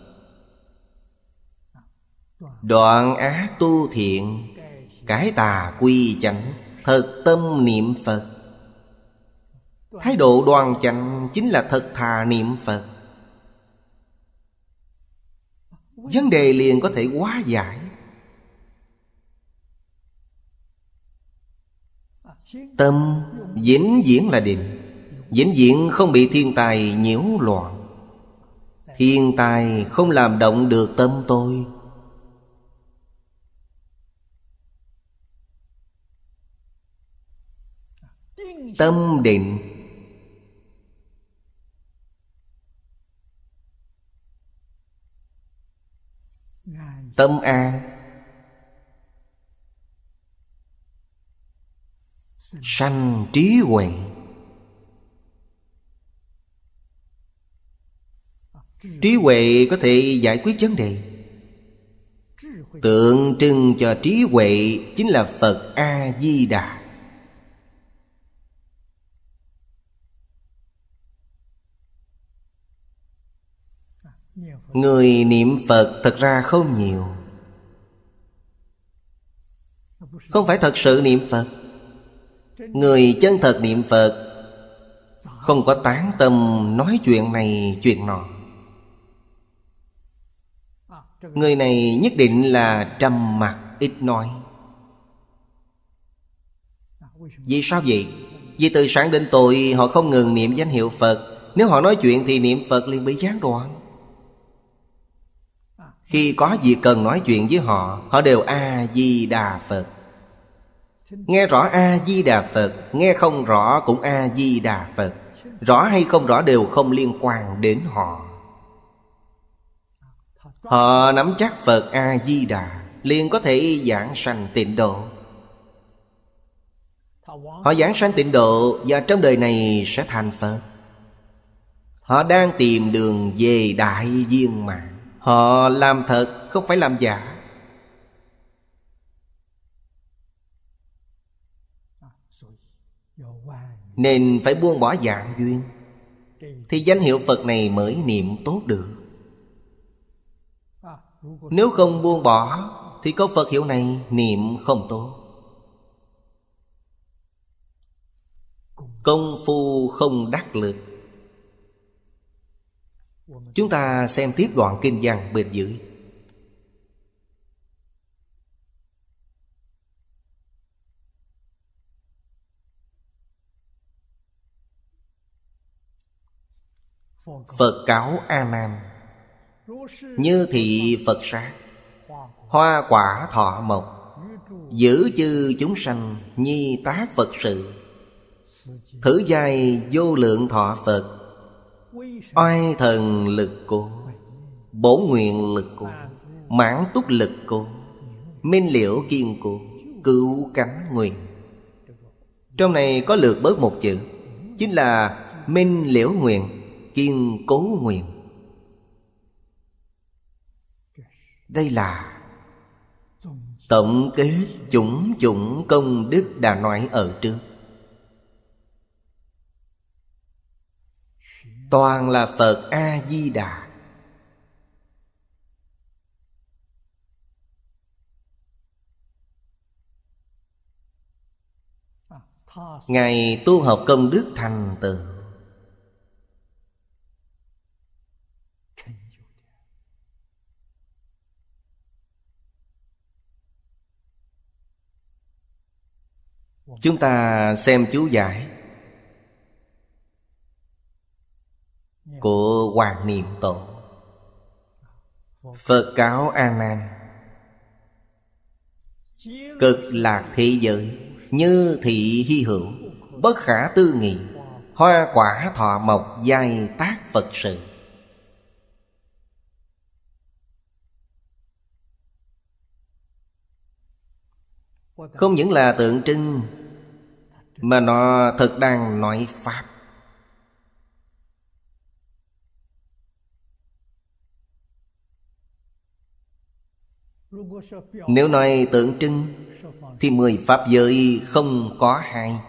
đoạn ác tu thiện, cải tà quy chánh, Thật tâm niệm Phật. Thái độ đoan chánh chính là thật thà niệm Phật. Vấn đề liền có thể hóa giải. Tâm vĩnh viễn là định, vĩnh viễn không bị thiên tài nhiễu loạn. Thiên tài không làm động được tâm tôi. Tâm định. Tâm an. Sanh trí huệ. Trí huệ có thể giải quyết vấn đề. Tượng trưng cho trí huệ chính là Phật A-di-đà. Người niệm Phật thật ra không nhiều. Không phải thật sự niệm Phật. Người chân thật niệm Phật không có tán tâm nói chuyện này chuyện nọ. Người này nhất định là trầm mặc ít nói. Vì sao vậy? Vì từ sáng đến tối họ không ngừng niệm danh hiệu Phật. Nếu họ nói chuyện thì niệm Phật liền bị gián đoạn. Khi có việc cần nói chuyện với họ, họ đều A-di-đà Phật. Nghe rõ A-di-đà Phật, nghe không rõ cũng A-di-đà Phật. Rõ hay không rõ đều không liên quan đến họ. Họ nắm chắc Phật A-di-đà liền có thể giảng sanh tịnh độ. Họ giảng sanh tịnh độ và trong đời này sẽ thành Phật. Họ đang tìm đường về đại viên mãn. Họ làm thật, không phải làm giả. Nên phải buông bỏ dạng duyên, thì danh hiệu Phật này mới niệm tốt được. Nếu không buông bỏ thì có Phật hiệu này niệm không tốt. Công phu không đắc lực. Chúng ta xem tiếp đoạn kinh văn bên dưới. Phật cáo A Nan: như thị Phật sát, hoa quả thọ mộc, giữ chư chúng sanh nhi tác Phật sự. Thử giai vô lượng thọ Phật, oai thần lực cố, bổ nguyện lực cố, mãn túc lực cố, minh liễu kiên cố, cứu cánh nguyện. Trong này có lược bớt một chữ, chính là minh liễu nguyện, kiên cố nguyện. Đây là tổng kết chủng chủng công đức đã nói ở trước. Toàn là Phật A-di-đà. Ngài tu học công đức thành tựu. Chúng ta xem chú giải của Hoàng Niệm Tổ. Phật cáo A Nan: cực lạc thế giới, như thị hy hữu, bất khả tư nghị, hoa quả thọ mộc, giai tác Phật sự. Không những là tượng trưng, mà nó thật đang nói Pháp. Nếu nói tượng trưng thì mười pháp giới không có hai.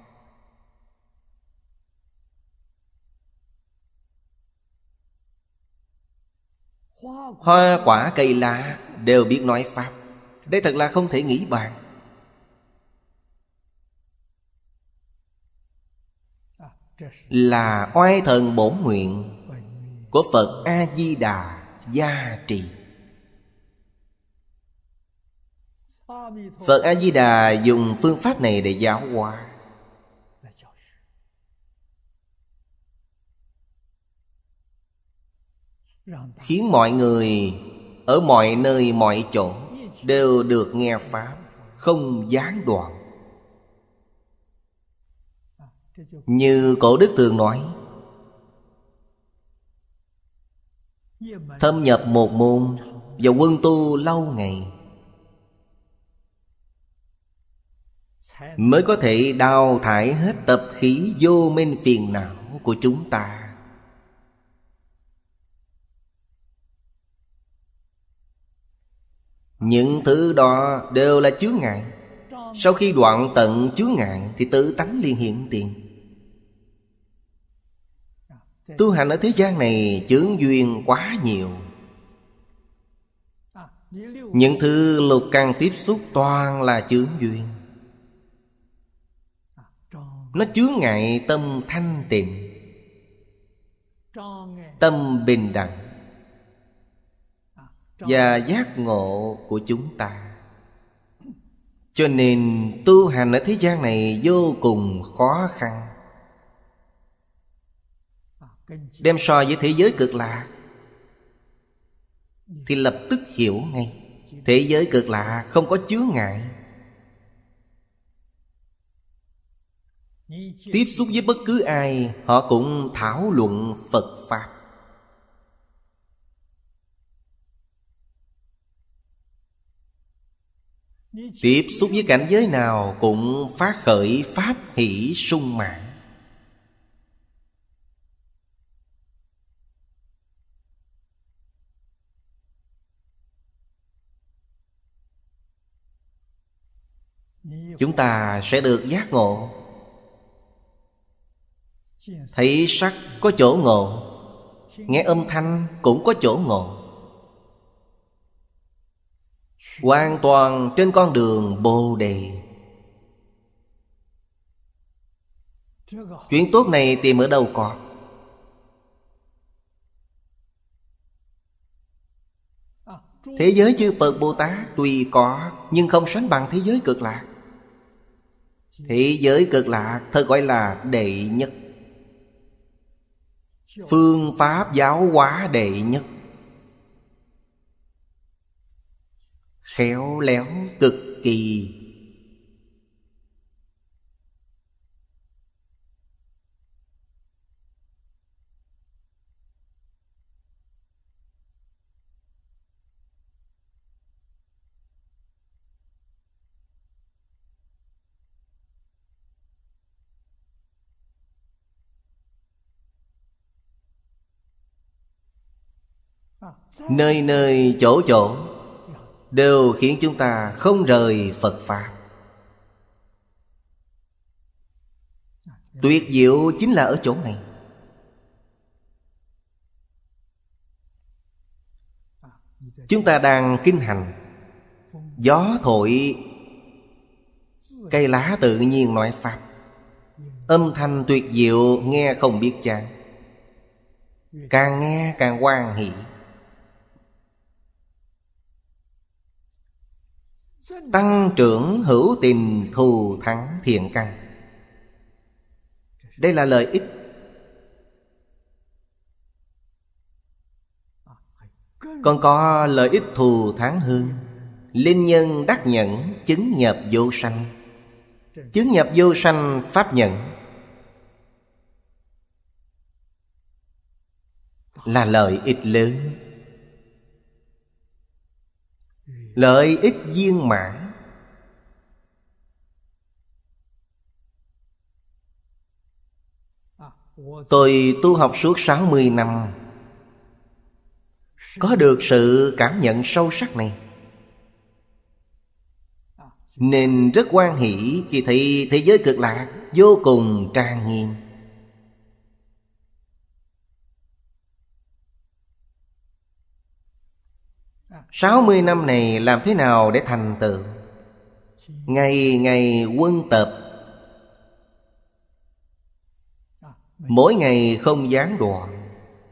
Hoa quả cây lá đều biết nói Pháp. Đây thật là không thể nghĩ bàn. là oai thần bổn nguyện của Phật A-di-đà gia trì. Phật A-di-đà dùng phương pháp này để giáo hóa, khiến mọi người ở mọi nơi mọi chỗ đều được nghe pháp, không gián đoạn. Như cổ đức thường nói, thâm nhập một môn và quân tu lâu ngày mới có thể đào thải hết tập khí vô minh phiền não của chúng ta. Những thứ đó đều là chướng ngại. Sau khi đoạn tận chướng ngại thì tự tánh liền hiện tiền. Tu hành ở thế gian này chướng duyên quá nhiều. Những thứ lục căn tiếp xúc toàn là chướng duyên. Nó chướng ngại tâm thanh tịnh, tâm bình đẳng và giác ngộ của chúng ta. Cho nên tu hành ở thế gian này vô cùng khó khăn. Đem so với thế giới cực lạc thì lập tức hiểu ngay. Thế giới cực lạc không có chướng ngại. Tiếp xúc với bất cứ ai, họ cũng thảo luận Phật Pháp. Tiếp xúc với cảnh giới nào cũng phát khởi pháp hỷ sung mãn. Chúng ta sẽ được giác ngộ. Thấy sắc có chỗ ngộ, nghe âm thanh cũng có chỗ ngộ. Hoàn toàn trên con đường Bồ Đề. Chuyện tốt này tìm ở đâu có? Thế giới chư Phật Bồ Tát tuy có, nhưng không sánh bằng thế giới cực lạc. Thế giới cực lạc thật gọi là đệ nhất. Phương pháp giáo hóa đệ nhất, khéo léo cực kỳ. Nơi nơi chỗ chỗ đều khiến chúng ta không rời Phật Pháp. Tuyệt diệu chính là ở chỗ này. Chúng ta đang kinh hành, gió thổi, cây lá tự nhiên nói Pháp. Âm thanh tuyệt diệu nghe không biết chán. Càng nghe càng hoan hỷ. Tăng trưởng hữu tình, thù thắng thiện căn. Đây là lợi ích. Còn có lợi ích thù thắng hơn. Linh nhân đắc nhẫn, chứng nhập vô sanh. Chứng nhập vô sanh pháp nhẫn là lợi ích lớn, lợi ích viên mãn. Tôi tu học suốt sáu mươi năm, có được sự cảm nhận sâu sắc này, nên rất hoan hỷ khi thấy thế giới cực lạc vô cùng trang nghiêm. Sáu mươi năm này làm thế nào để thành tựu? Ngày ngày quân tập, mỗi ngày không gián đoạn.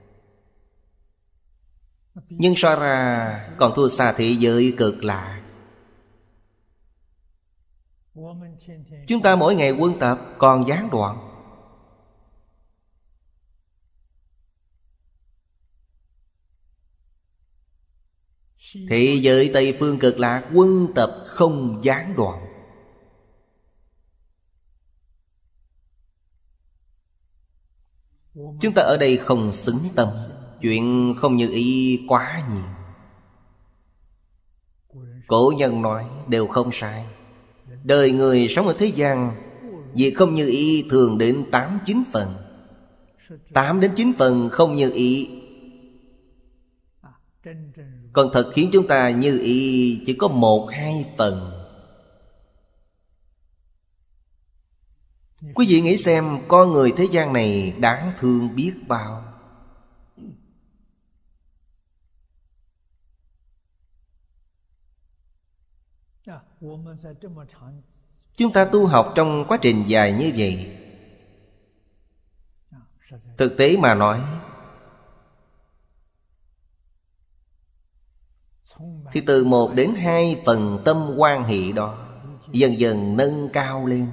Nhưng so ra còn thua xa thế giới cực lạc. Chúng ta mỗi ngày quân tập còn gián đoạn. Thế giới Tây Phương Cực Lạc quân tập không gián đoạn. Chúng ta ở đây không xứng tâm. Chuyện không như ý quá nhiều. Cổ nhân nói đều không sai. Đời người sống ở thế gian, việc không như ý thường đến tám chín phần. Tám đến chín phần không như ý. Còn thật khiến chúng ta như ý chỉ có một hai phần. Quý vị nghĩ xem, con người thế gian này đáng thương biết bao. Chúng ta tu học trong quá trình dài như vậy, thực tế mà nói, thì từ một đến hai phần tâm quan hệ đó dần dần nâng cao lên.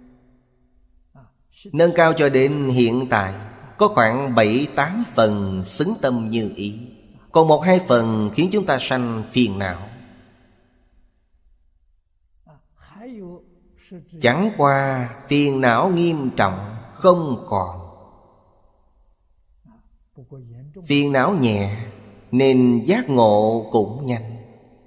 Nâng cao cho đến hiện tại có khoảng bảy tám phần xứng tâm như ý. Còn một hai phần khiến chúng ta sanh phiền não. Chẳng qua phiền não nghiêm trọng không còn. Phiền não nhẹ nên giác ngộ cũng nhanh.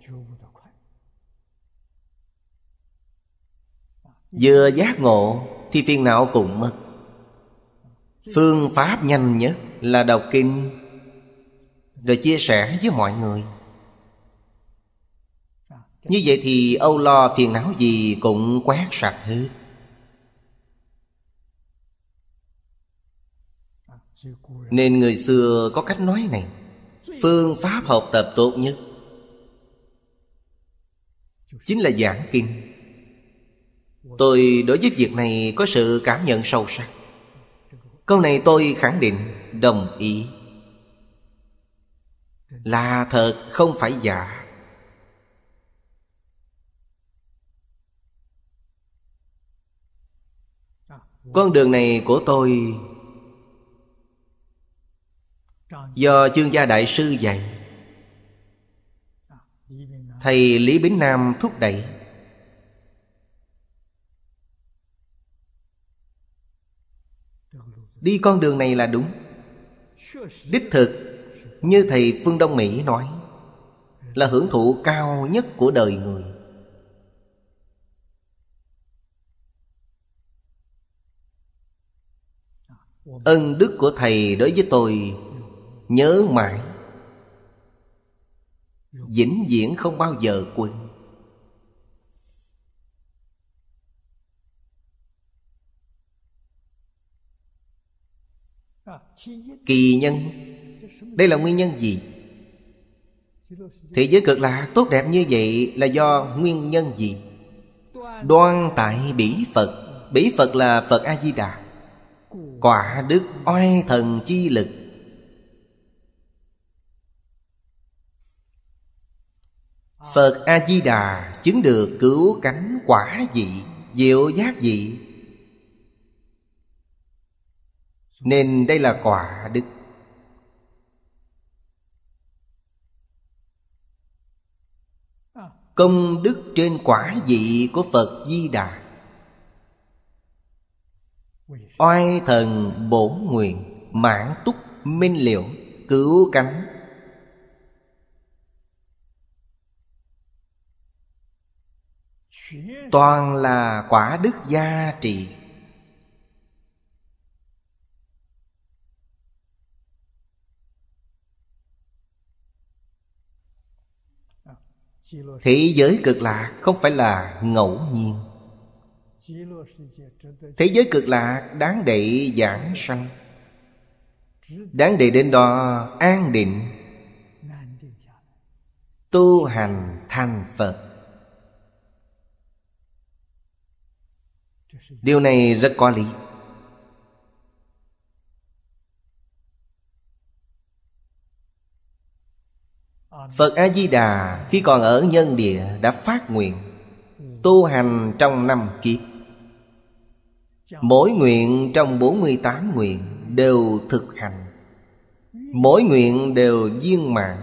Vừa giác ngộ thì phiền não cũng mất. Phương pháp nhanh nhất là đọc kinh rồi chia sẻ với mọi người. Như vậy thì âu lo phiền não gì cũng quét sạch hết. Nên người xưa có cách nói này: phương pháp học tập tốt nhất chính là giảng kinh. Tôi đối với việc này có sự cảm nhận sâu sắc. Câu này tôi khẳng định, đồng ý. Là thật không phải giả. Con đường này của tôi do Chương Gia Đại Sư dạy, thầy Lý Bính Nam thúc đẩy. Đi con đường này là đúng. Đích thực như thầy Phương Đông Mỹ nói, là hưởng thụ cao nhất của đời người. Ân đức của thầy đối với tôi nhớ mãi, vĩnh viễn không bao giờ quên. Kỳ nhân, đây là nguyên nhân gì? Thế giới cực lạc tốt đẹp như vậy là do nguyên nhân gì? Đoan tại bỉ Phật. Bỉ Phật là Phật A-di-đà. Quả đức oai thần chi lực. Phật A-di-đà chứng được cứu cánh quả vị, diệu giác vị. Nên đây là quả đức. Công đức trên quả vị của Phật Di Đà. Oai thần bổn nguyện, mãn túc minh liễu, cứu cánh. Toàn là quả đức gia trị. Thế giới cực lạc không phải là ngẫu nhiên. Thế giới cực lạc đáng để giảng sanh, đáng để đến đó an định, tu hành thành Phật. Điều này rất có lý. Phật A-di-đà khi còn ở nhân địa đã phát nguyện tu hành trong năm kiếp. Mỗi nguyện trong bốn mươi tám nguyện đều thực hành, mỗi nguyện đều viên mãn.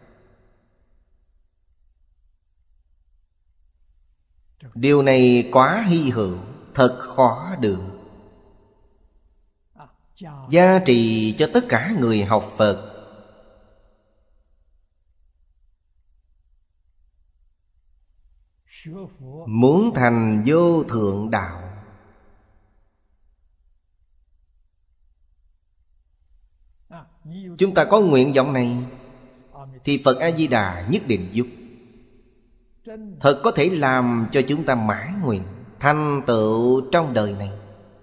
Điều này quá hy hữu, thật khó được. Gia trì cho tất cả người học Phật. Muốn thành vô thượng đạo, chúng ta có nguyện vọng này thì Phật A-di-đà nhất định giúp. Thật có thể làm cho chúng ta mãn nguyện, thành tựu trong đời này.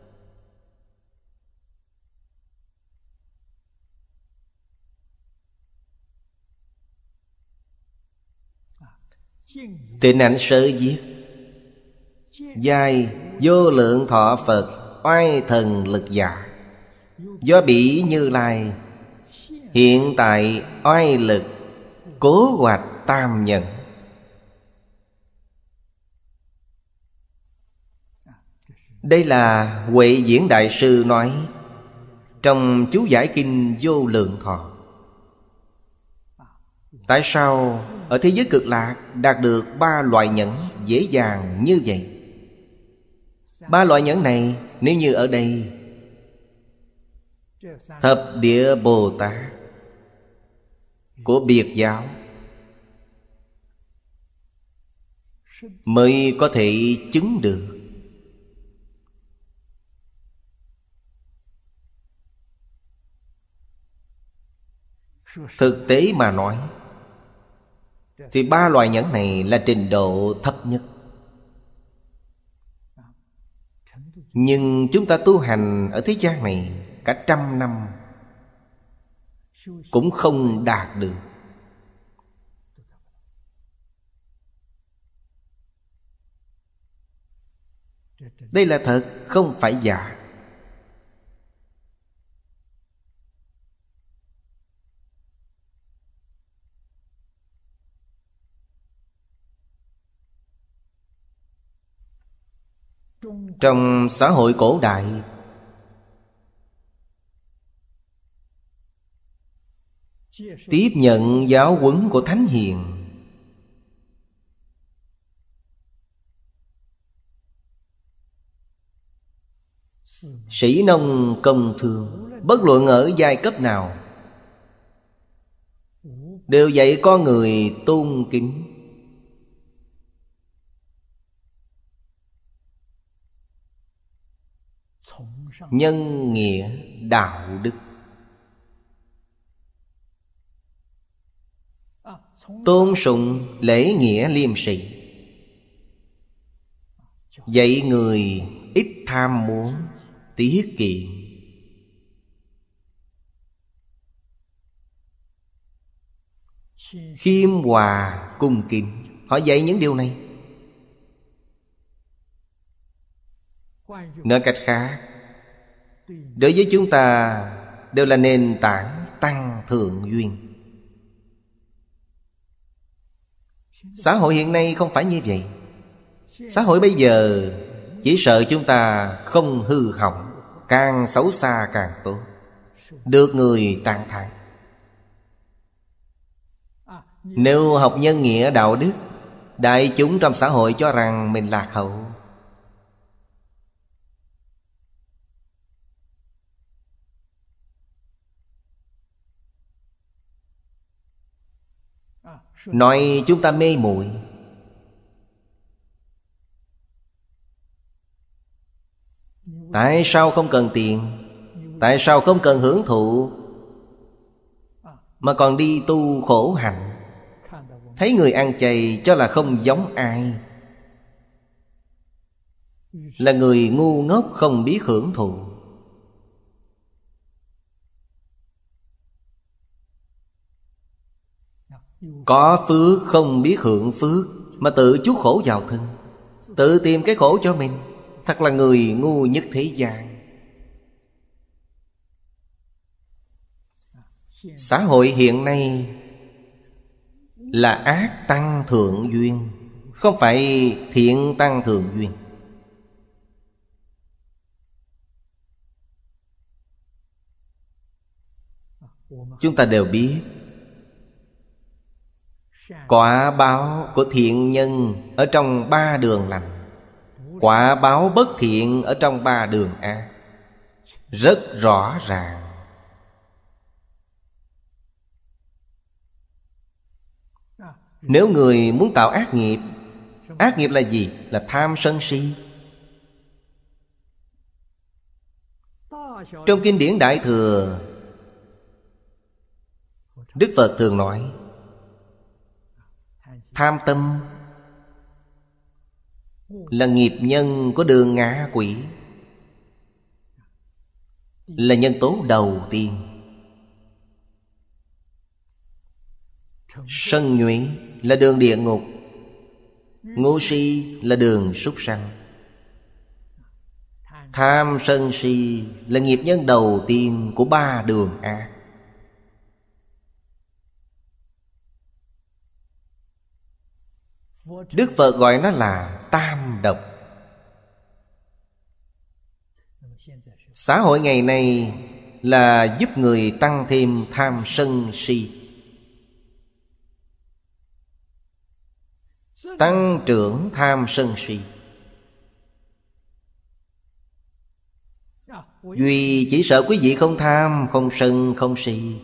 Tịnh Ảnh Sớ viết: giai vô lượng thọ Phật, oai thần lực giả, do bỉ Như Lai hiện tại oai lực, cố hoạch tam nhân. Đây là Huệ Diễn Đại Sư nói trong chú giải kinh Vô Lượng Thọ. Tại sao ở thế giới cực lạc đạt được ba loại nhẫn dễ dàng như vậy? Ba loại nhẫn này nếu như ở đây Thập Địa Bồ Tát của biệt giáo mới có thể chứng được. Thực tế mà nói thì ba loại nhẫn này là trình độ thấp nhất. Nhưng chúng ta tu hành ở thế gian này cả trăm năm cũng không đạt được. Đây là thật, không phải giả. Trong xã hội cổ đại, tiếp nhận giáo huấn của Thánh Hiền, sĩ nông công thương, bất luận ở giai cấp nào, đều dạy con người tôn kính, nhân nghĩa đạo đức, tôn sùng lễ nghĩa liêm sĩ, dạy người ít tham muốn, tiết kiệm. Khiêm hòa cung kính, họ dạy những điều này. Nói cách khác, đối với chúng ta đều là nền tảng tăng thượng duyên. Xã hội hiện nay không phải như vậy. Xã hội bây giờ chỉ sợ chúng ta không hư hỏng, càng xấu xa càng tốt, được người tán thán. Nếu học nhân nghĩa đạo đức, đại chúng trong xã hội cho rằng mình lạc hậu. Nói chúng ta mê muội. Tại sao không cần tiền? Tại sao không cần hưởng thụ mà còn đi tu khổ hạnh? Thấy người ăn chay cho là không giống ai, là người ngu ngốc không biết hưởng thụ. Có phước không biết hưởng phước, mà tự chuốc khổ vào thân, tự tìm cái khổ cho mình. Thật là người ngu nhất thế gian. Xã hội hiện nay là ác tăng thượng duyên, không phải thiện tăng thượng duyên. Chúng ta đều biết quả báo của thiện nhân ở trong ba đường lành, quả báo bất thiện ở trong ba đường ác, rất rõ ràng. Nếu người muốn tạo ác nghiệp, ác nghiệp là gì? Là tham sân si. Trong kinh điển Đại Thừa, Đức Phật thường nói tham tâm là nghiệp nhân của đường ngạ quỷ, là nhân tố đầu tiên. Sân nhuệ là đường địa ngục, ngu si là đường súc sanh. Tham sân si là nghiệp nhân đầu tiên của ba đường ác. Đức Phật gọi nó là tam độc. Xã hội ngày nay là giúp người tăng thêm tham sân si, tăng trưởng tham sân si. Duy chỉ sợ quý vị không tham, không sân, không si.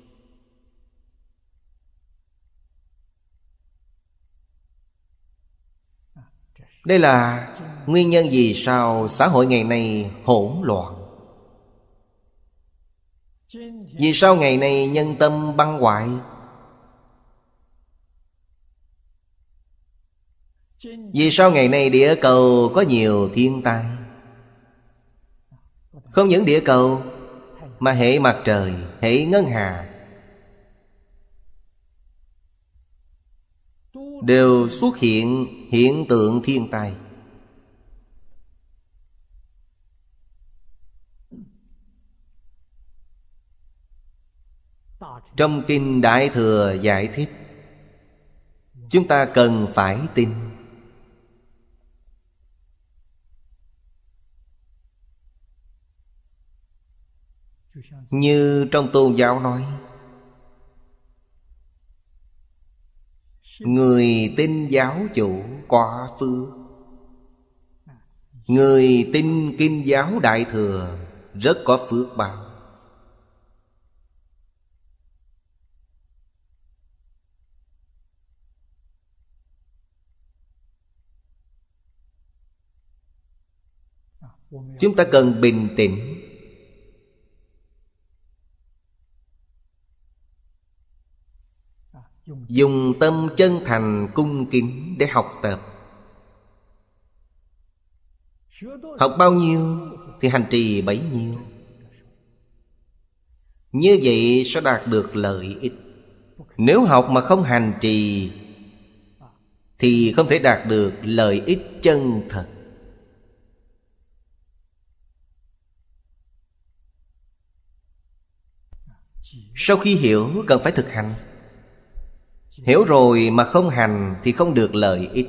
Đây là nguyên nhân vì sao xã hội ngày nay hỗn loạn. Vì sao ngày nay nhân tâm băng hoại? Vì sao ngày nay địa cầu có nhiều thiên tai? Không những địa cầu, mà hệ mặt trời, hệ ngân hà đều xuất hiện hiện tượng thiên tai. Trong kinh Đại Thừa giải thích, chúng ta cần phải tin. Như trong tôn giáo nói, người tin giáo chủ có phước, người tin kinh giáo Đại Thừa rất có phước báo. Chúng ta cần bình tĩnh, dùng tâm chân thành cung kính để học tập. Học bao nhiêu thì hành trì bấy nhiêu. Như vậy sẽ đạt được lợi ích. Nếu học mà không hành trì thì không thể đạt được lợi ích chân thật. Sau khi hiểu cần phải thực hành. Hiểu rồi mà không hành thì không được lợi ích.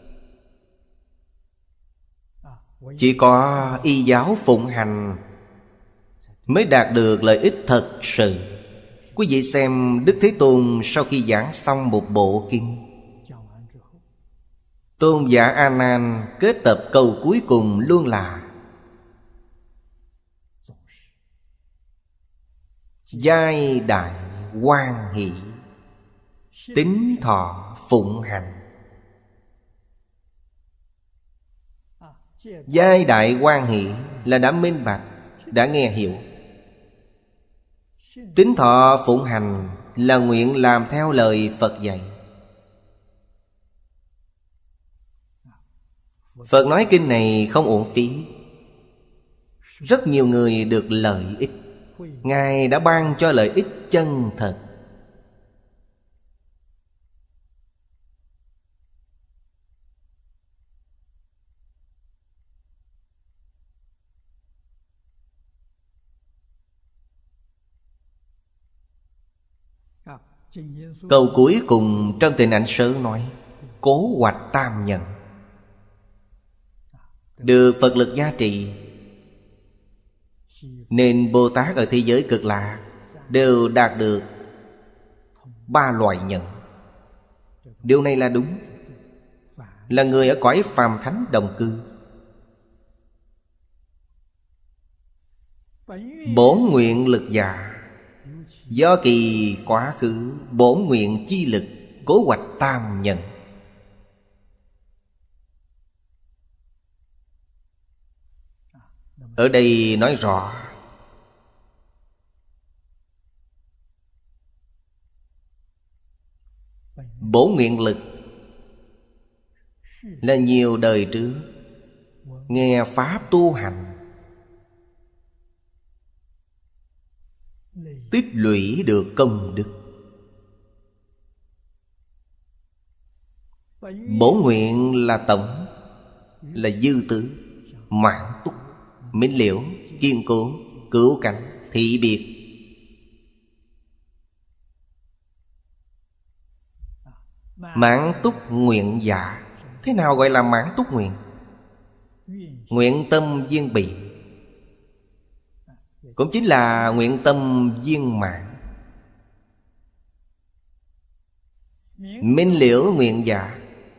Chỉ có y giáo phụng hành mới đạt được lợi ích thật sự. Quý vị xem Đức Thế Tôn sau khi giảng xong một bộ kinh, Tôn giả A Nan kết tập câu cuối cùng luôn là giai đại hoan hỷ, tín thọ phụng hành. Giai đại hoan hỷ là đã minh bạch, đã nghe hiểu. Tín thọ phụng hành là nguyện làm theo lời Phật dạy. Phật nói kinh này không uổng phí. Rất nhiều người được lợi ích. Ngài đã ban cho lợi ích chân thật. Câu cuối cùng trong Tịnh Ảnh Sớ nói cố hoạch tam nhân, được Phật lực gia trì, nên Bồ Tát ở thế giới Cực Lạc đều đạt được ba loại nhân. Điều này là đúng, là người ở cõi phàm thánh đồng cư. Bổn nguyện lực già, do kỳ quá khứ bổn nguyện chi lực, cố hoạch tam nhân. Ở đây nói rõ bổn nguyện lực là nhiều đời trước nghe pháp tu hành, tích lũy được công đức. Bổn nguyện là tổng, là dư tứ, mãn túc, minh liễu, kiên cố, cứu cánh, thị biệt. Mãn túc nguyện dạ. Thế nào gọi là mãn túc nguyện? Nguyện tâm viên bị, cũng chính là nguyện tâm viên mãn. Minh liễu nguyện dạ,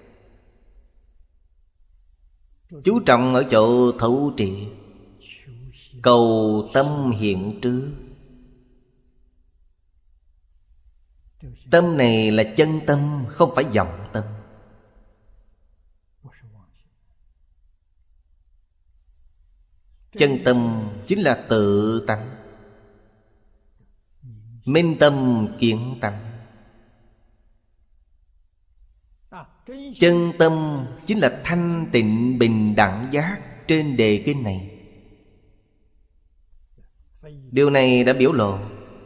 chú trọng ở chỗ thấu triệt, cầu tâm hiện trước. Tâm này là chân tâm, không phải vọng tâm. Chân tâm chính là tự tánh, minh tâm kiến tánh. Chân tâm chính là thanh tịnh bình đẳng giác trên đề kinh này. Điều này đã biểu lộ.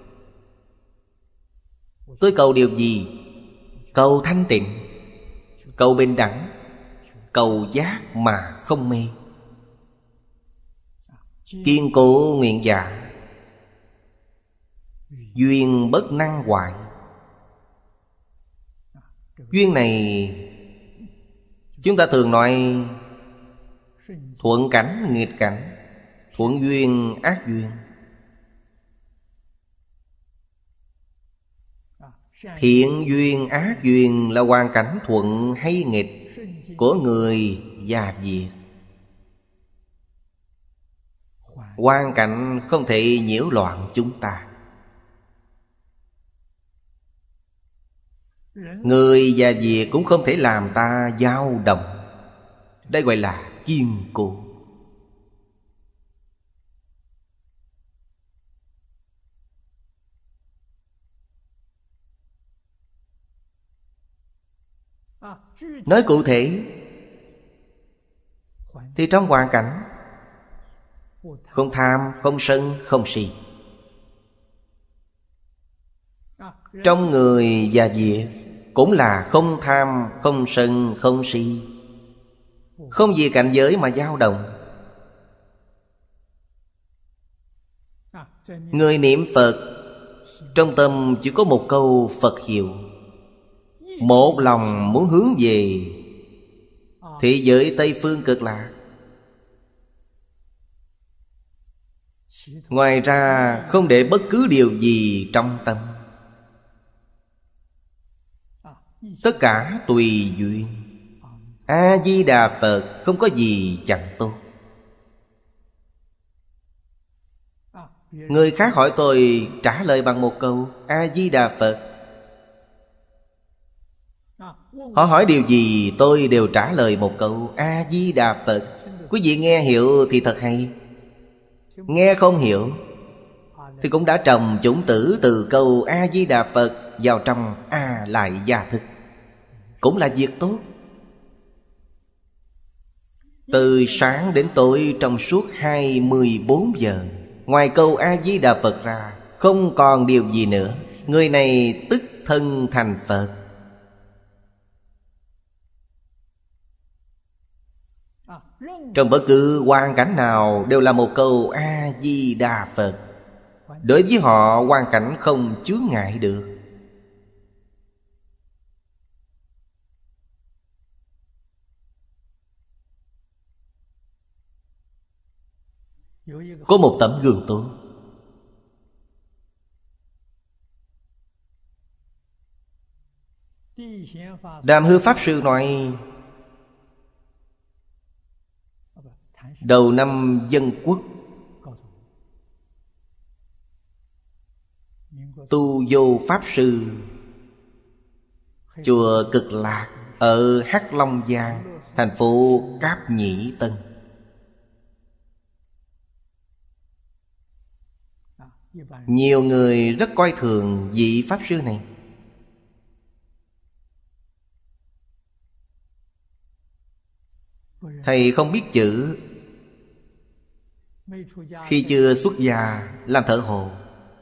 Tôi cầu điều gì? Cầu thanh tịnh, cầu bình đẳng, cầu giác mà không mê. Kiên cố nguyện dạ, duyên bất năng hoại. Duyên này chúng ta thường nói thuận cảnh nghịch cảnh, thuận duyên ác duyên. Thiện duyên ác duyên là hoàn cảnh thuận hay nghịch của người và việc. Hoàn cảnh không thể nhiễu loạn chúng ta. Người và việc cũng không thể làm ta dao động. Đây gọi là kiên cố. Nói cụ thể thì trong hoàn cảnh không tham, không sân, không si. Trong người và việc cũng là không tham, không sân, không si. Không vì cảnh giới mà dao động. Người niệm Phật trong tâm chỉ có một câu Phật hiệu, một lòng muốn hướng về thế giới Tây Phương Cực Lạc. Ngoài ra không để bất cứ điều gì trong tâm. Tất cả tùy duyên. A-di-đà Phật không có gì chẳng tốt. Người khác hỏi tôi trả lời bằng một câu A-di-đà Phật. Họ hỏi điều gì tôi đều trả lời một câu A-di-đà Phật. Quý vị nghe hiểu thì thật hay. Nghe không hiểu thì cũng đã trồng chủng tử từ câu A-di-đà Phật vào trong A Lại Gia Thức. Cũng là việc tốt. Từ sáng đến tối trong suốt hai mươi bốn giờ, ngoài câu A-di-đà Phật ra không còn điều gì nữa. Người này tức thân thành Phật. Trong bất cứ hoàn cảnh nào đều là một câu A-di-đà Phật. Đối với họ hoàn cảnh không chướng ngại được. có một tấm gương tốt. Đàm Hư Pháp Sư nói, đầu năm Dân Quốc, Tu Vô Pháp Sư, chùa Cực Lạc ở Hắc Long Giang, thành phố Cáp Nhĩ Tân. Nhiều người rất coi thường vị Pháp Sư này. Thầy không biết chữ, khi chưa xuất gia làm thợ hồ.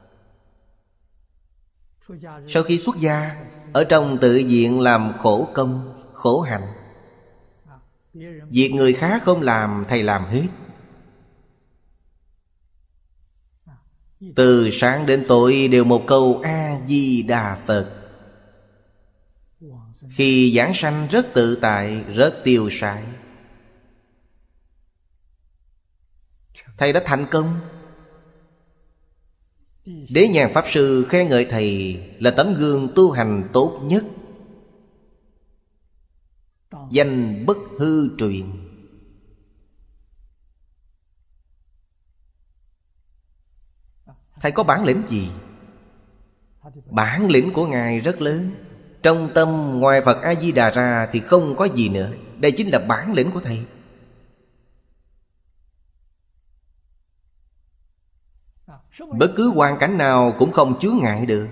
Sau khi xuất gia, ở trong tự viện làm khổ công, khổ hạnh. Việc người khác không làm, thầy làm hết. Từ sáng đến tối đều một câu A-di-đà Phật. Khi giảng sanh rất tự tại, rất tiêu sái. Thầy đã thành công. Đế Nhàn Pháp Sư khen ngợi thầy là tấm gương tu hành tốt nhất, danh bất hư truyền. Thầy có bản lĩnh gì? Bản lĩnh của Ngài rất lớn. Trong tâm ngoài Phật A-di-đà ra thì không có gì nữa. Đây chính là bản lĩnh của thầy. Bất cứ hoàn cảnh nào cũng không chướng ngại được.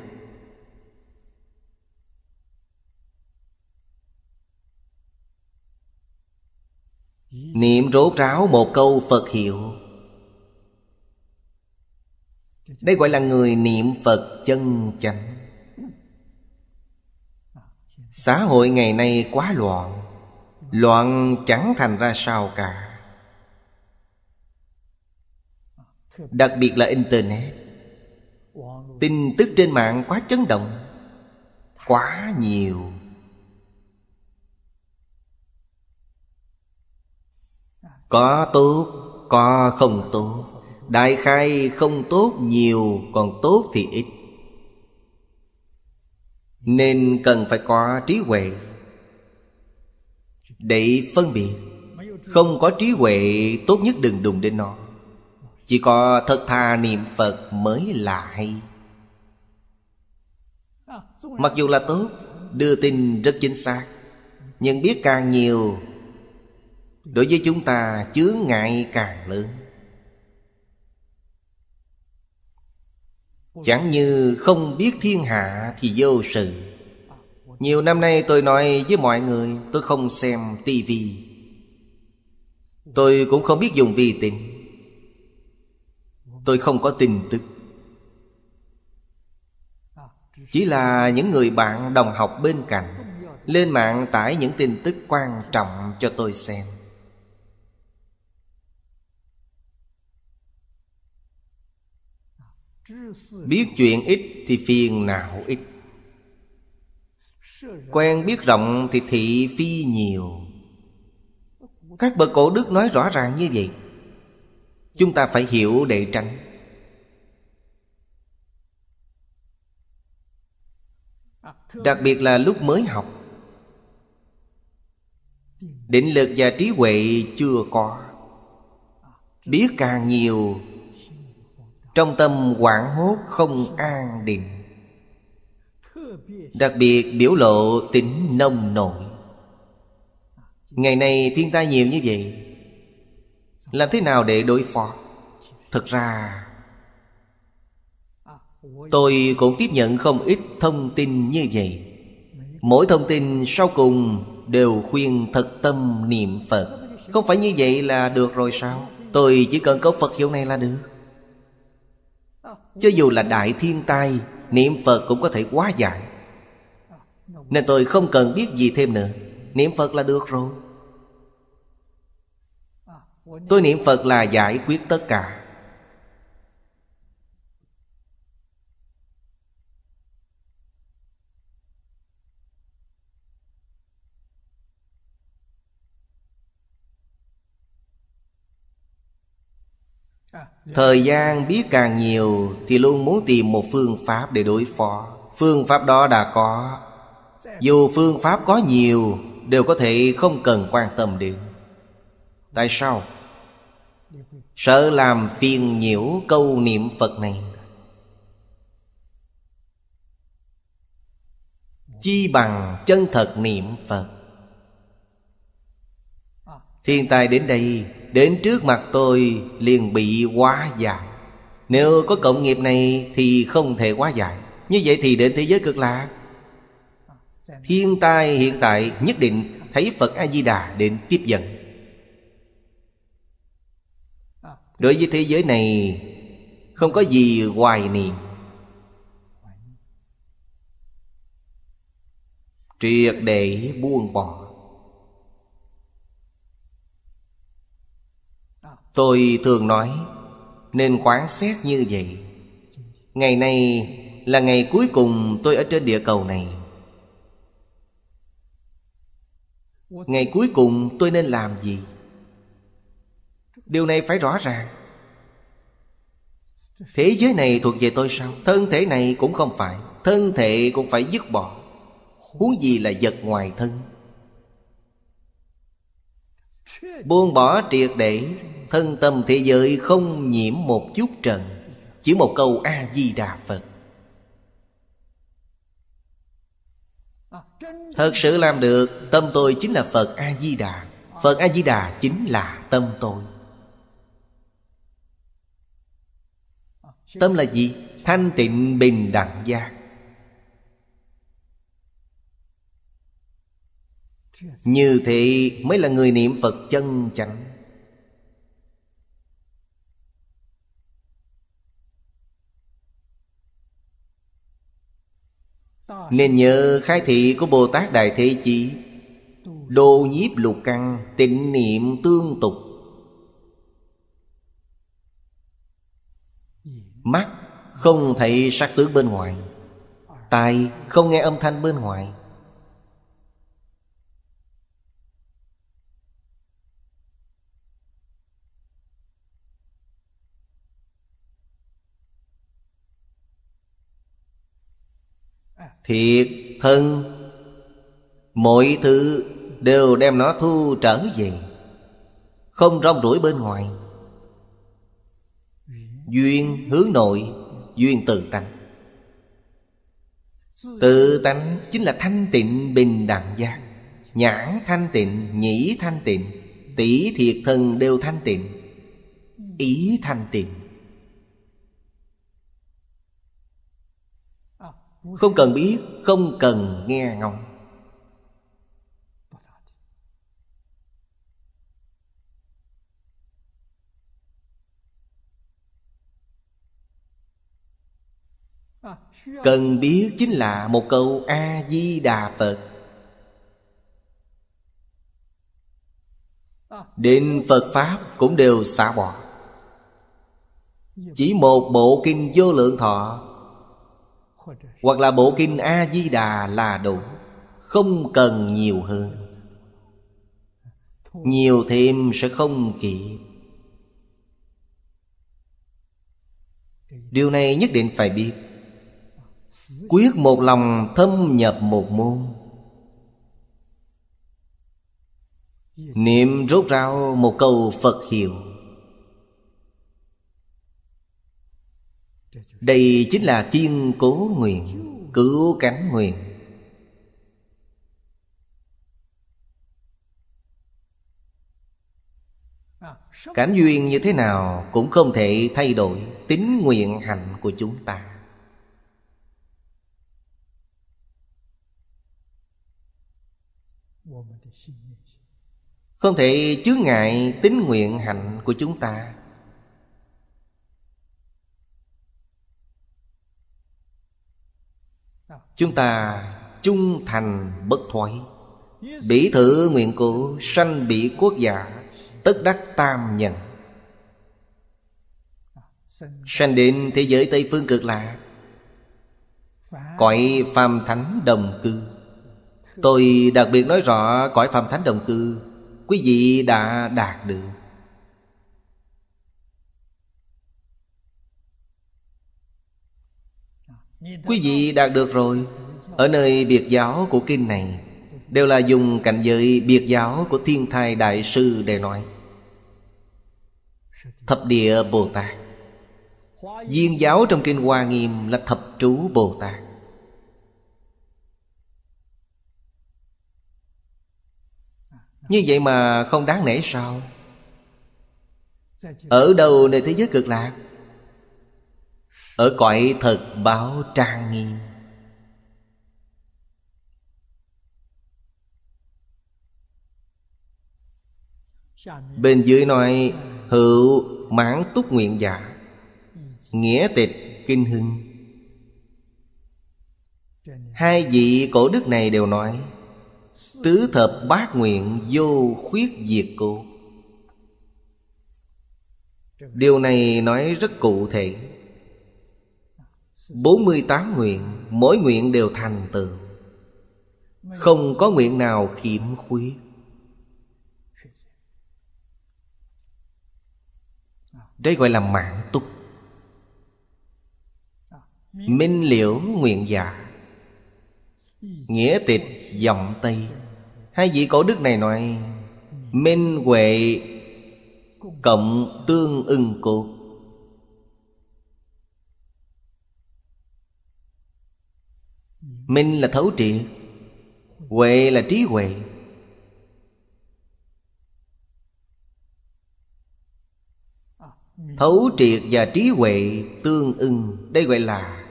Niệm rốt ráo một câu Phật hiệu, đây gọi là người niệm Phật chân chánh. Xã hội ngày nay quá loạn, loạn chẳng thành ra sao cả. Đặc biệt là Internet, tin tức trên mạng quá chấn động, quá nhiều. Có tốt, có không tốt. Đại khai không tốt nhiều, còn tốt thì ít. Nên cần phải có trí huệ để phân biệt. Không có trí huệ, tốt nhất đừng đụng đến nó. Chỉ có thật thà niệm Phật mới là hay. Mặc dù là tốt, đưa tin rất chính xác, nhưng biết càng nhiều, đối với chúng ta chướng ngại càng lớn. Chẳng như không biết thiên hạ thì vô sự. Nhiều năm nay tôi nói với mọi người, tôi không xem tivi, tôi cũng không biết dùng vi tính, tôi không có tin tức. Chỉ là những người bạn đồng học bên cạnh lên mạng tải những tin tức quan trọng cho tôi xem. Biết chuyện ít thì phiền não ít, quen biết rộng thì thị phi nhiều. Các bậc cổ đức nói rõ ràng như vậy. Chúng ta phải hiểu để tránh. Đặc biệt là lúc mới học, định lực và trí huệ chưa có. Biết càng nhiều, trong tâm hoảng hốt không an định. Đặc biệt biểu lộ tính nông nổi. Ngày nay thiên tai nhiều như vậy, làm thế nào để đối phó? Thực ra tôi cũng tiếp nhận không ít thông tin như vậy. Mỗi thông tin sau cùng đều khuyên thật tâm niệm Phật. Không phải như vậy là được rồi sao? Tôi chỉ cần có Phật hiệu này là được. Cho dù là đại thiên tai, niệm Phật cũng có thể hóa giải. Nên tôi không cần biết gì thêm nữa, niệm Phật là được rồi. Tôi niệm Phật là giải quyết tất cả. Thời gian biết càng nhiều thì luôn muốn tìm một phương pháp để đối phó. Phương pháp đó đã có, dù phương pháp có nhiều đều có thể không cần quan tâm đến. Tại sao? Sợ làm phiền nhiễu câu niệm Phật này. Chi bằng chân thật niệm Phật. Thiên tai đến đây, đến trước mặt tôi liền bị hóa giải. Nếu có cộng nghiệp này thì không thể hóa giải. Như vậy thì đến thế giới cực lạc, thiên tai hiện tại nhất định thấy Phật A-di-đà đến tiếp dẫn. Đối với thế giới này không có gì hoài niệm, triệt để buông bỏ. Tôi thường nói nên quán xét như vậy. Ngày nay là ngày cuối cùng tôi ở trên địa cầu này. Ngày cuối cùng tôi nên làm gì? Điều này phải rõ ràng. Thế giới này thuộc về tôi sao? Thân thể này cũng không phải. Thân thể cũng phải dứt bỏ. Huống gì là vật ngoài thân. Buông bỏ triệt để. Thân tâm thế giới không nhiễm một chút trần. Chỉ một câu A-di-đà Phật. Thật sự làm được, tâm tôi chính là Phật A-di-đà. Phật A-di-đà chính là tâm tôi. Tâm là gì? Thanh tịnh bình đẳng giác. Như thế mới là người niệm Phật chân chánh. Nên nhớ khai thị của Bồ Tát Đại Thế Chí: Đô nhiếp lục căn, tịnh niệm tương tục. Mắt không thấy sắc tướng bên ngoài, tai không nghe âm thanh bên ngoài. Thiệt thân, mọi thứ đều đem nó thu trở về, không rong ruổi bên ngoài. Duyên hướng nội, duyên tự tánh. Tự tánh chính là thanh tịnh bình đẳng giác. Nhãn thanh tịnh, nhĩ thanh tịnh, tỷ thiệt thân đều thanh tịnh, ý thanh tịnh. Không cần biết, không cần nghe ngóng. Cần biết chính là một câu A-di-đà Phật. Đến Phật Pháp cũng đều xả bỏ. Chỉ một bộ kinh Vô Lượng Thọ hoặc là bộ kinh A-di-đà là đủ. Không cần nhiều hơn. Nhiều thêm sẽ không kịp. Điều này nhất định phải biết. Quyết một lòng thâm nhập một môn. Niệm rốt ráo một câu Phật hiệu. Đây chính là kiên cố nguyện, cứu cánh nguyện. Cảnh duyên như thế nào cũng không thể thay đổi tín nguyện hạnh của chúng ta. Không thể chướng ngại tín nguyện hạnh của chúng ta. Chúng ta trung thành bất thoái, bỉ thử nguyện cố, sanh bị quốc giả, tất đắc tam nhân. Sanh đến thế giới Tây Phương Cực Lạc, cõi phàm thánh đồng cư. Tôi đặc biệt nói rõ cõi phàm thánh đồng cư quý vị đã đạt được. Quý vị đạt được rồi. Ở nơi biệt giáo của kinh này đều là dùng cảnh giới biệt giáo của Thiên Thai Đại Sư để nói. Thập Địa Bồ Tát. Viên giáo trong kinh Hoa Nghiêm là Thập Trú Bồ Tát. Như vậy mà không đáng nể sao? Ở đâu nơi thế giới cực lạc? Ở cõi thật báo trang nghiêm. Bên dưới nói hữu mãn túc nguyện giả, nghĩa tịch kinh hưng. Hai vị cổ đức này đều nói tứ thập bát nguyện vô khuyết diệt cố. Điều này nói rất cụ thể. Bốn mươi tám nguyện, mỗi nguyện đều thành tựu, không có nguyện nào khiếm khuyết. Đây gọi là mãn túc. Minh liễu nguyện giả, nghĩa tịch vọng tây. Hai vị cổ đức này nói minh huệ cộng tương ưng cột. Minh là thấu triệt, huệ là trí huệ. Thấu triệt và trí huệ tương ưng, đây gọi là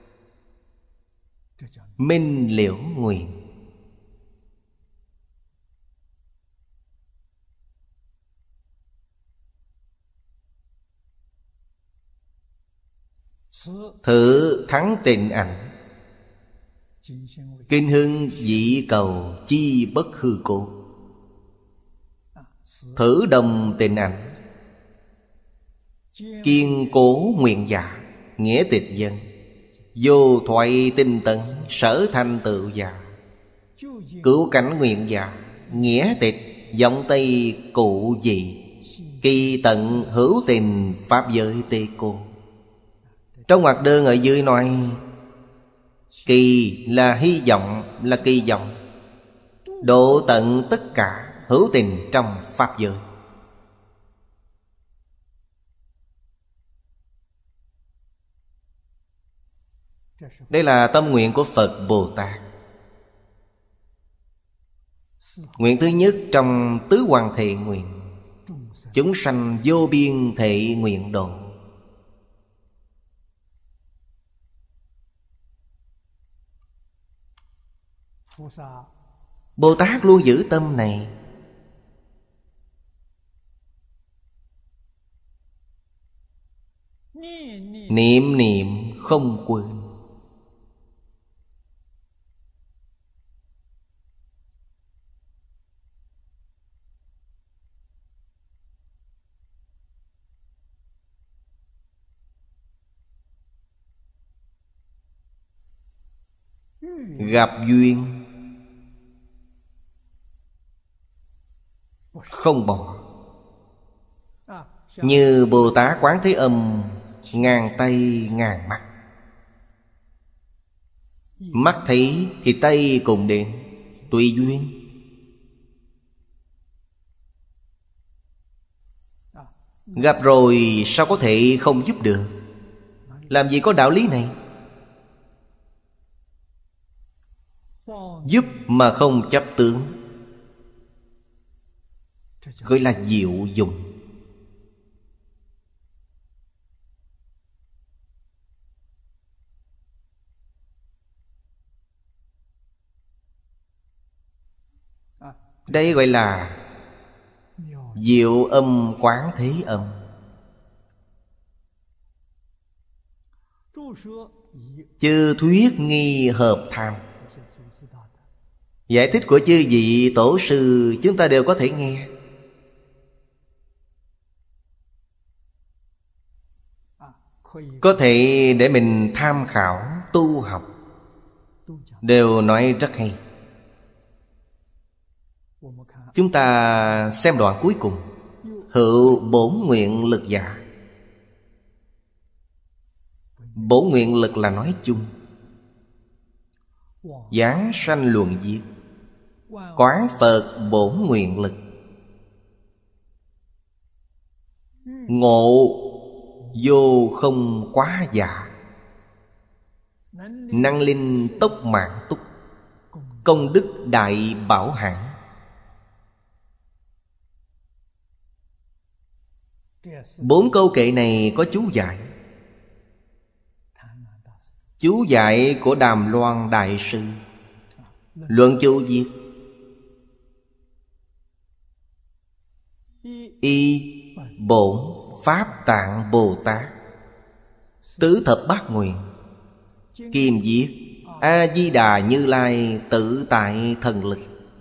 minh liễu nguyện. Thử thắng tình ảnh, kinh hưng dĩ cầu chi bất hư cố. Thử đồng tình ảnh, kiên cố nguyện giả, nghĩa tịch dân. Vô thoại tinh tấn, sở thành tựu giả. Cứu cảnh nguyện giả, nghĩa tịch vọng tây cụ dị. Kỳ tận hữu tình pháp giới tê cô. Trong ngoặc đơn ở dưới nói kỳ là hy vọng, là kỳ vọng độ tận tất cả hữu tình trong pháp giới. Đây là tâm nguyện của Phật Bồ Tát. Nguyện thứ nhất trong tứ hoàng thệ nguyện, chúng sanh vô biên thệ nguyện độ. Bồ Tát luôn giữ tâm này. Niệm niệm không quên. Gặp duyên không bỏ. Như Bồ Tát Quán Thế Âm, ngàn tay ngàn mắt. Mắt thấy thì tay cùng đến, tùy duyên. Gặp rồi sao có thể không giúp được? Làm gì có đạo lý này? Giúp mà không chấp tướng, gọi là diệu dụng. Đây gọi là diệu âm quán thế âm. Chư thuyết nghi hợp tham. Giải thích của chư vị tổ sư chúng ta đều có thể nghe. Có thể để mình tham khảo tu học, đều nói rất hay. Chúng ta xem đoạn cuối cùng. Hữu bổn nguyện lực giả. Bổn nguyện lực là nói chung. giảng sanh luận diệt, quán Phật bổn nguyện lực, ngộ vô không quá dạ, năng linh tốc mạng túc, công đức đại bảo hạnh. Bốn câu kệ này có chú giải. Chú giải của Đàm Loan Đại Sư. Luận chú viết: Y bổn Pháp Tạng Bồ Tát tứ thập bát nguyện, kim viết A Di Đà Như Lai tự tại thần lực.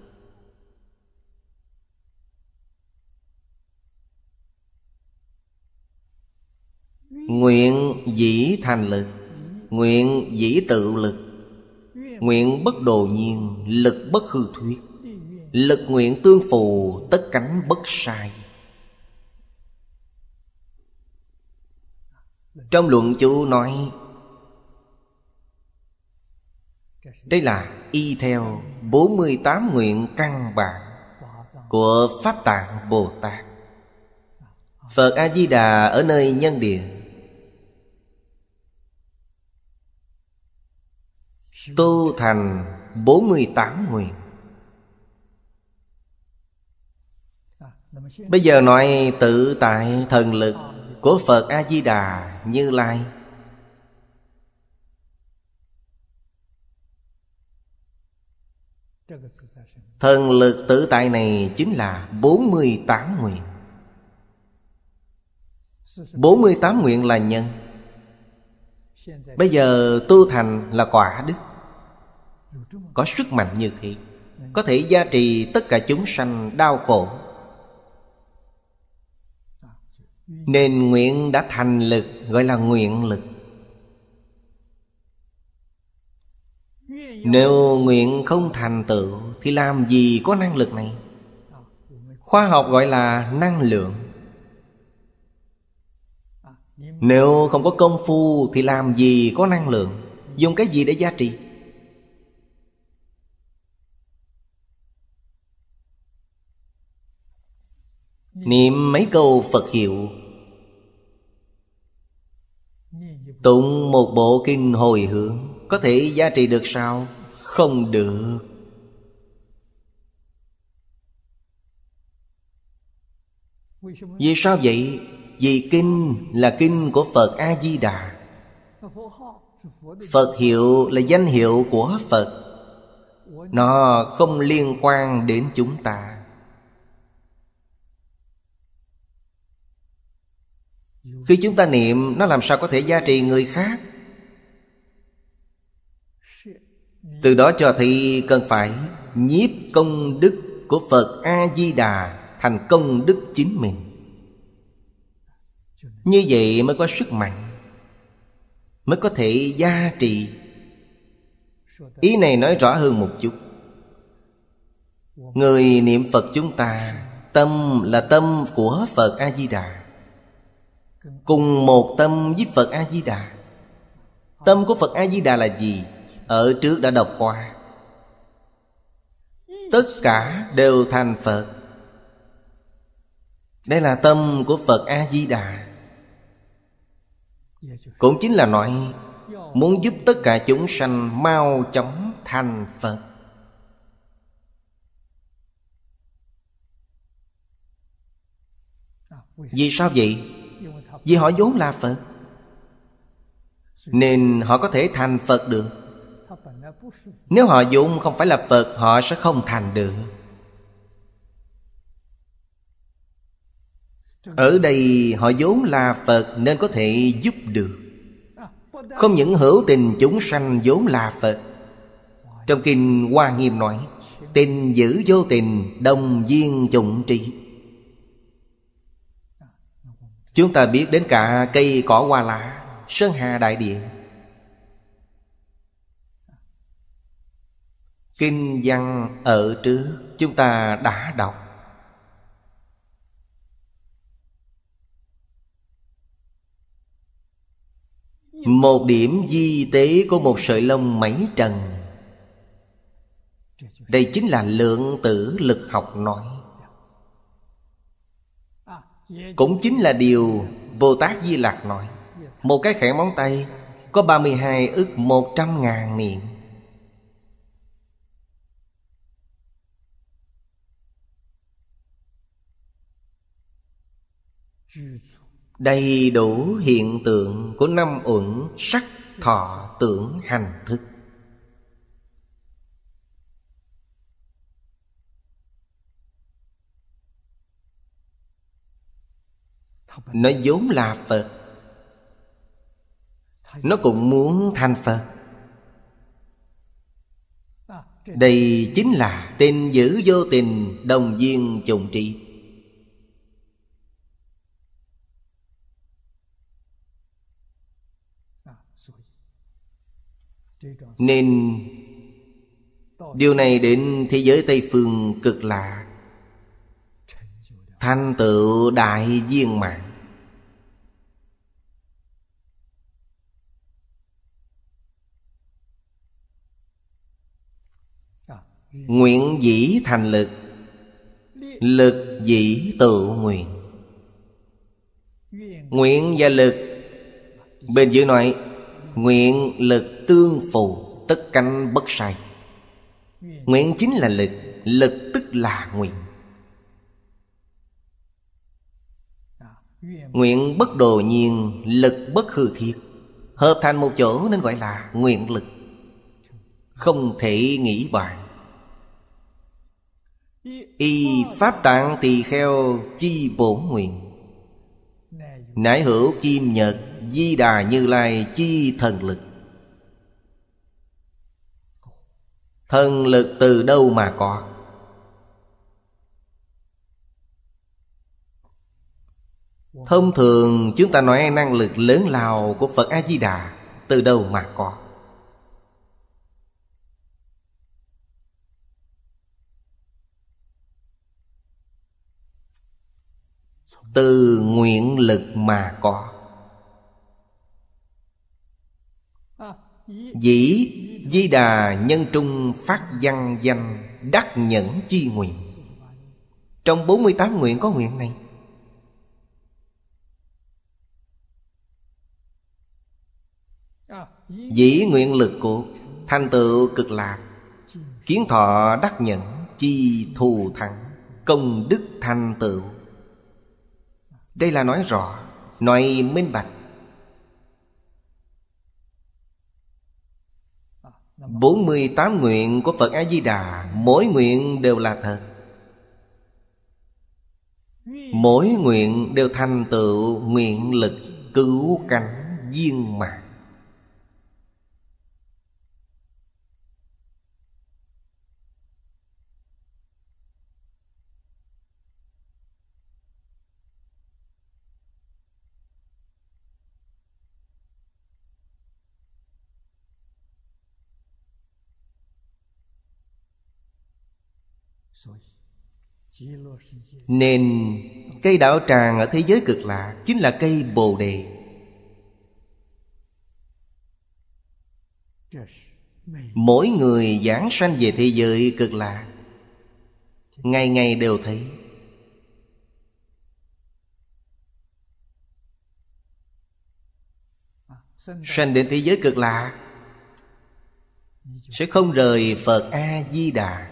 Nguyện dĩ thành lực, nguyện dĩ tự lực, nguyện bất đồ nhiên, lực bất hư thuyết, lực nguyện tương phù, tất cánh bất sai. Trong luận chú nói đây là y theo bốn mươi tám nguyện căn bản của Pháp Tạng Bồ Tát. Phật A-di-đà ở nơi nhân địa tu thành bốn mươi tám nguyện. Bây giờ nói tự tại thần lực của Phật A-di-đà Như Lai. Thần lực tự tại này chính là bốn mươi tám nguyện. bốn mươi tám nguyện là nhân. Bây giờ tu thành là quả đức. Có sức mạnh như thế, có thể gia trì tất cả chúng sanh đau khổ. Nên nguyện đã thành lực, gọi là nguyện lực. Nếu nguyện không thành tựu thì làm gì có năng lực này? Khoa học gọi là năng lượng. Nếu không có công phu thì làm gì có năng lượng? Dùng cái gì để gia trì? Niệm mấy câu Phật hiệu, tụng một bộ kinh hồi hướng, có thể gia trì được sao? Không được. Vì sao vậy? Vì kinh là kinh của Phật A-di-đà. Phật hiệu là danh hiệu của Phật. Nó không liên quan đến chúng ta. Khi chúng ta niệm, nó làm sao có thể gia trì người khác? Từ đó cho thấy cần phải nhiếp công đức của Phật A-di-đà thành công đức chính mình. Như vậy mới có sức mạnh, mới có thể gia trì. Ý này nói rõ hơn một chút. Người niệm Phật chúng ta, tâm là tâm của Phật A-di-đà, cùng một tâm với Phật A-di-đà. Tâm của Phật A-di-đà là gì? Ở trước đã đọc qua. Tất cả đều thành Phật. Đây là tâm của Phật A-di-đà. Cũng chính là nói muốn giúp tất cả chúng sanh mau chóng thành Phật. Vì sao vậy? Vì họ vốn là Phật, nên họ có thể thành Phật được. Nếu họ vốn không phải là Phật, họ sẽ không thành được. Ở đây họ vốn là Phật nên có thể giúp được. Không những hữu tình chúng sanh vốn là Phật. Trong kinh Hoa Nghiêm nói: tình giữ vô tình, đồng duyên chủng trị. Chúng ta biết đến cả cây cỏ hoa lá, sơn hà đại địa. Kinh văn ở trước chúng ta đã đọc. Một điểm di tế của một sợi lông mảy trần Đây chính là lượng tử lực học nói. Cũng chính là điều Bồ Tát Di Lặc nói. Một cái khẽ móng tay có ba mươi hai ức một trăm ngàn niệm. Đầy đủ hiện tượng của năm uẩn sắc thọ tưởng hành thức. Nó vốn là Phật, nó cũng muốn thành Phật. Đây chính là tình giữ vô tình, đồng duyên chủng trị. Nên điều này đến thế giới Tây Phương cực lạ, thành tựu đại viên mãn. Nguyện dĩ thành lực, lực dĩ tự nguyện. Nguyện và lực, bên dưới nói nguyện lực tương phù, tất cánh bất sai. Nguyện chính là lực, lực tức là nguyện. Nguyện bất đồ nhiên, lực bất hư thiết, hợp thành một chỗ nên gọi là nguyện lực, không thể nghĩ bàn. Y pháp tạng tỳ kheo chi bổn nguyện, nải hữu kim nhật Di Đà Như Lai chi thần lực. Thần lực từ đâu mà có? Thông thường chúng ta nói năng lực lớn lao của Phật A-di-đà từ đâu mà có? Từ nguyện lực mà có. Dĩ Di Đà nhân trung phát văn danh, đắc nhẫn chi nguyện. Trong bốn mươi tám nguyện có nguyện này. Dĩ nguyện lực của thành tựu cực lạc, kiến thọ đắc nhẫn chi thù thắng, công đức thành tựu. Đây là nói rõ, nói minh bạch. Bốn mươi tám nguyện của Phật A-di-đà, mỗi nguyện đều là thật. Mỗi nguyện đều thành tựu nguyện lực cứu cánh viên mãn. Nên cây đạo tràng ở thế giới cực lạc chính là cây Bồ Đề. Mỗi người giảng sanh về thế giới cực lạc, ngày ngày đều thấy. Sanh đến thế giới cực lạc sẽ không rời Phật A-di-đà.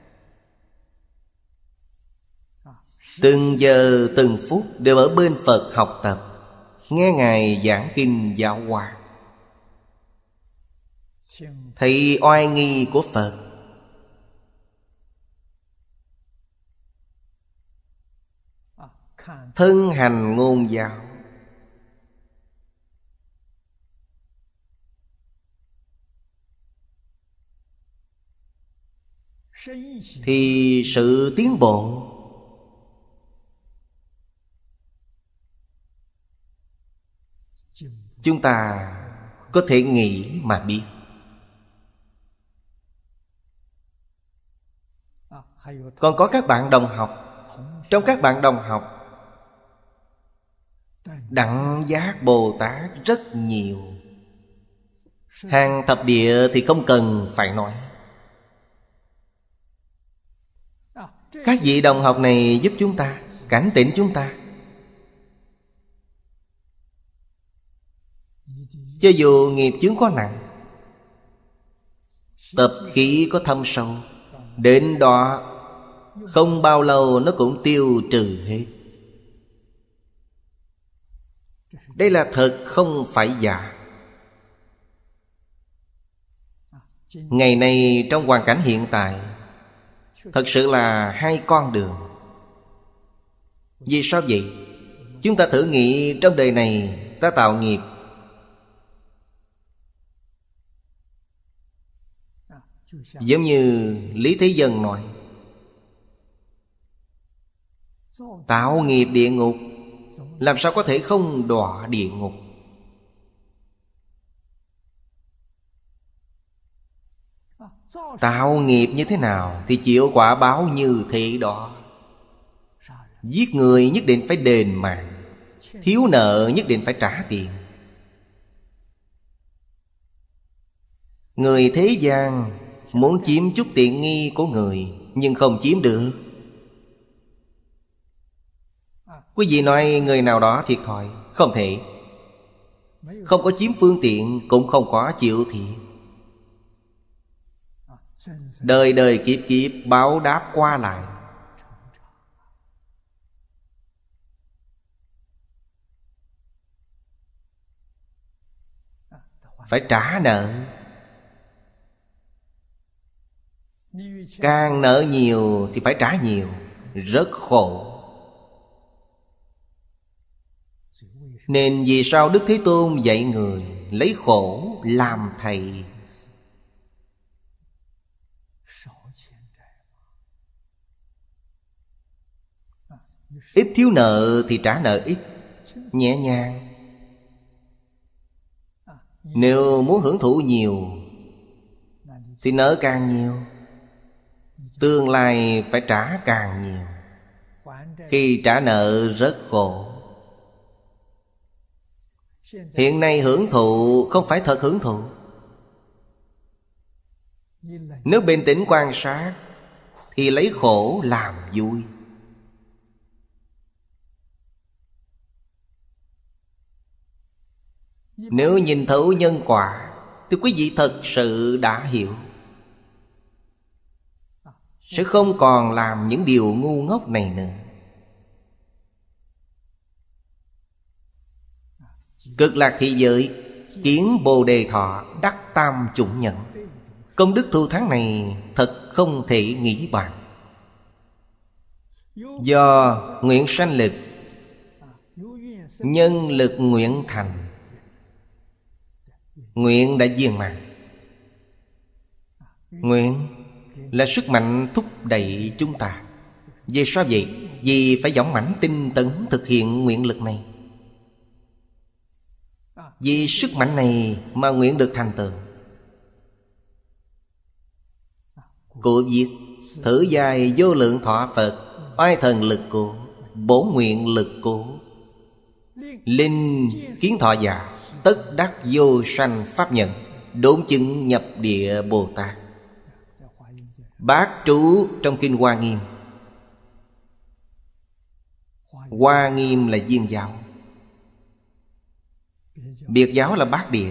Từng giờ từng phút đều ở bên Phật học tập, nghe Ngài giảng kinh giáo hóa, thấy oai nghi của Phật. Thân hành ngôn giáo, thì sự tiến bộ chúng ta có thể nghĩ mà biết. Còn có các bạn đồng học, trong các bạn đồng học, Đẳng Giác Bồ Tát rất nhiều. Hàng thập địa thì không cần phải nói. Các vị đồng học này giúp chúng ta, cảnh tỉnh chúng ta. Cho dù nghiệp chướng có nặng, tập khí có thâm sâu, đến đó không bao lâu nó cũng tiêu trừ hết. Đây là thật, không phải giả. Ngày nay trong hoàn cảnh hiện tại, thật sự là hai con đường. Vì sao vậy? Chúng ta thử nghĩ trong đời này ta tạo nghiệp, giống như Lý Thế Dân nói, tạo nghiệp địa ngục, làm sao có thể không đọa địa ngục? Tạo nghiệp như thế nào thì chịu quả báo như thế đó. Giết người nhất định phải đền mạng, thiếu nợ nhất định phải trả tiền. Người thế gian muốn chiếm chút tiện nghi của người, nhưng không chiếm được. Quý vị nói người nào đó thiệt thòi, không thể. Không có chiếm phương tiện, cũng không có chịu thiệt. Đời đời kiếp kiếp báo đáp qua lại. Phải trả nợ. Càng nợ nhiều thì phải trả nhiều, rất khổ. Nên vì sao Đức Thế Tôn dạy người lấy khổ làm thầy? Ít thiếu nợ thì trả nợ ít, nhẹ nhàng. Nếu muốn hưởng thụ nhiều thì nợ càng nhiều, tương lai phải trả càng nhiều. Khi trả nợ rất khổ. Hiện nay hưởng thụ không phải thật hưởng thụ. Nếu bình tĩnh quan sát thì lấy khổ làm vui. Nếu nhìn thấu nhân quả thì quý vị thật sự đã hiểu, sẽ không còn làm những điều ngu ngốc này nữa. Cực lạc thị giới, kiến Bồ Đề Thọ, đắc tam chủng nhẫn. Công đức thù thắng này thật không thể nghĩ bàn. Do nguyện sanh lực, nhân lực nguyện thành, nguyện đã viên mãn. Nguyện là sức mạnh thúc đẩy chúng ta. Vì sao vậy? Vì phải dũng mãnh tinh tấn thực hiện nguyện lực này. Vì sức mạnh này mà nguyện được thành tựu. Cụ viết: thử dài vô lượng thọ Phật, oai thần lực cụ, bổn nguyện lực cụ, linh kiến thọ giả, tất đắc vô sanh pháp nhận, đốn chứng nhập địa Bồ Tát. Bát trú trong kinh Hoa Nghiêm. Hoa Nghiêm là viên giáo, biệt giáo là bát địa.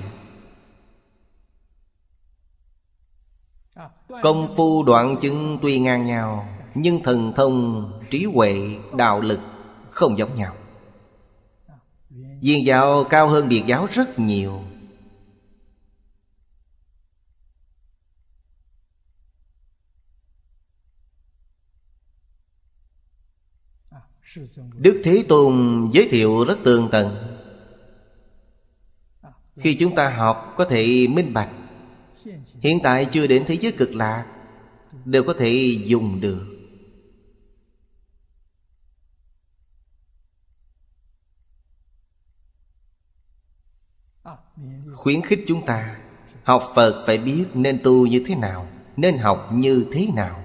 Công phu đoạn chứng tuy ngang nhau, nhưng thần thông, trí huệ, đạo lực không giống nhau. Viên giáo cao hơn biệt giáo rất nhiều. Đức Thế Tôn giới thiệu rất tường tận. Khi chúng ta học có thể minh bạch. Hiện tại chưa đến thế giới cực lạc đều có thể dùng được. Khuyến khích chúng ta học Phật phải biết nên tu như thế nào, nên học như thế nào.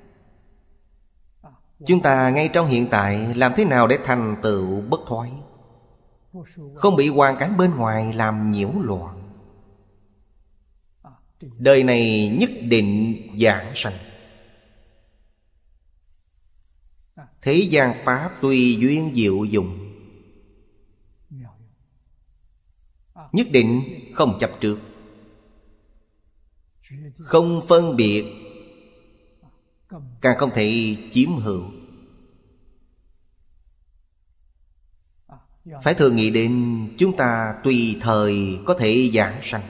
Chúng ta ngay trong hiện tại làm thế nào để thành tựu bất thoái, không bị hoàn cảnh bên ngoài làm nhiễu loạn. Đời này nhất định giảng sanh. Thế gian pháp tùy duyên diệu dụng, nhất định không chấp trước, không phân biệt, càng không thể chiếm hữu. Phải thường nghĩ đến chúng ta tùy thời có thể giảng sanh.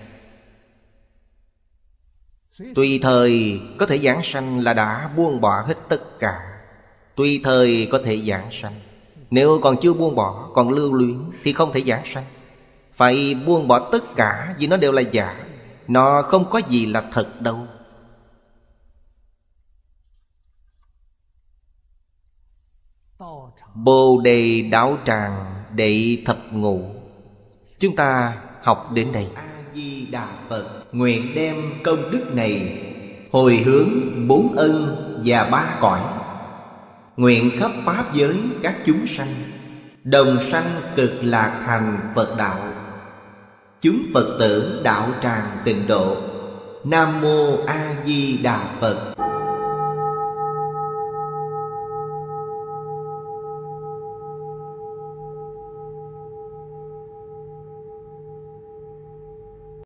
Tùy thời có thể giảng sanh là đã buông bỏ hết tất cả. Tùy thời có thể giảng sanh. Nếu còn chưa buông bỏ, còn lưu luyến thì không thể giảng sanh. Phải buông bỏ tất cả, vì nó đều là giả. Nó không có gì là thật đâu. Bồ Đề Đạo Tràng Đệ Thập Ngũ. Chúng ta học đến đây. A-di-đà Phật nguyện đem công đức này hồi hướng bốn ân và ba cõi, nguyện khắp pháp giới các chúng sanh đồng sanh cực lạc thành Phật đạo. Chúng Phật tử đạo tràng tịnh độ. Nam Mô A Di Đà Phật.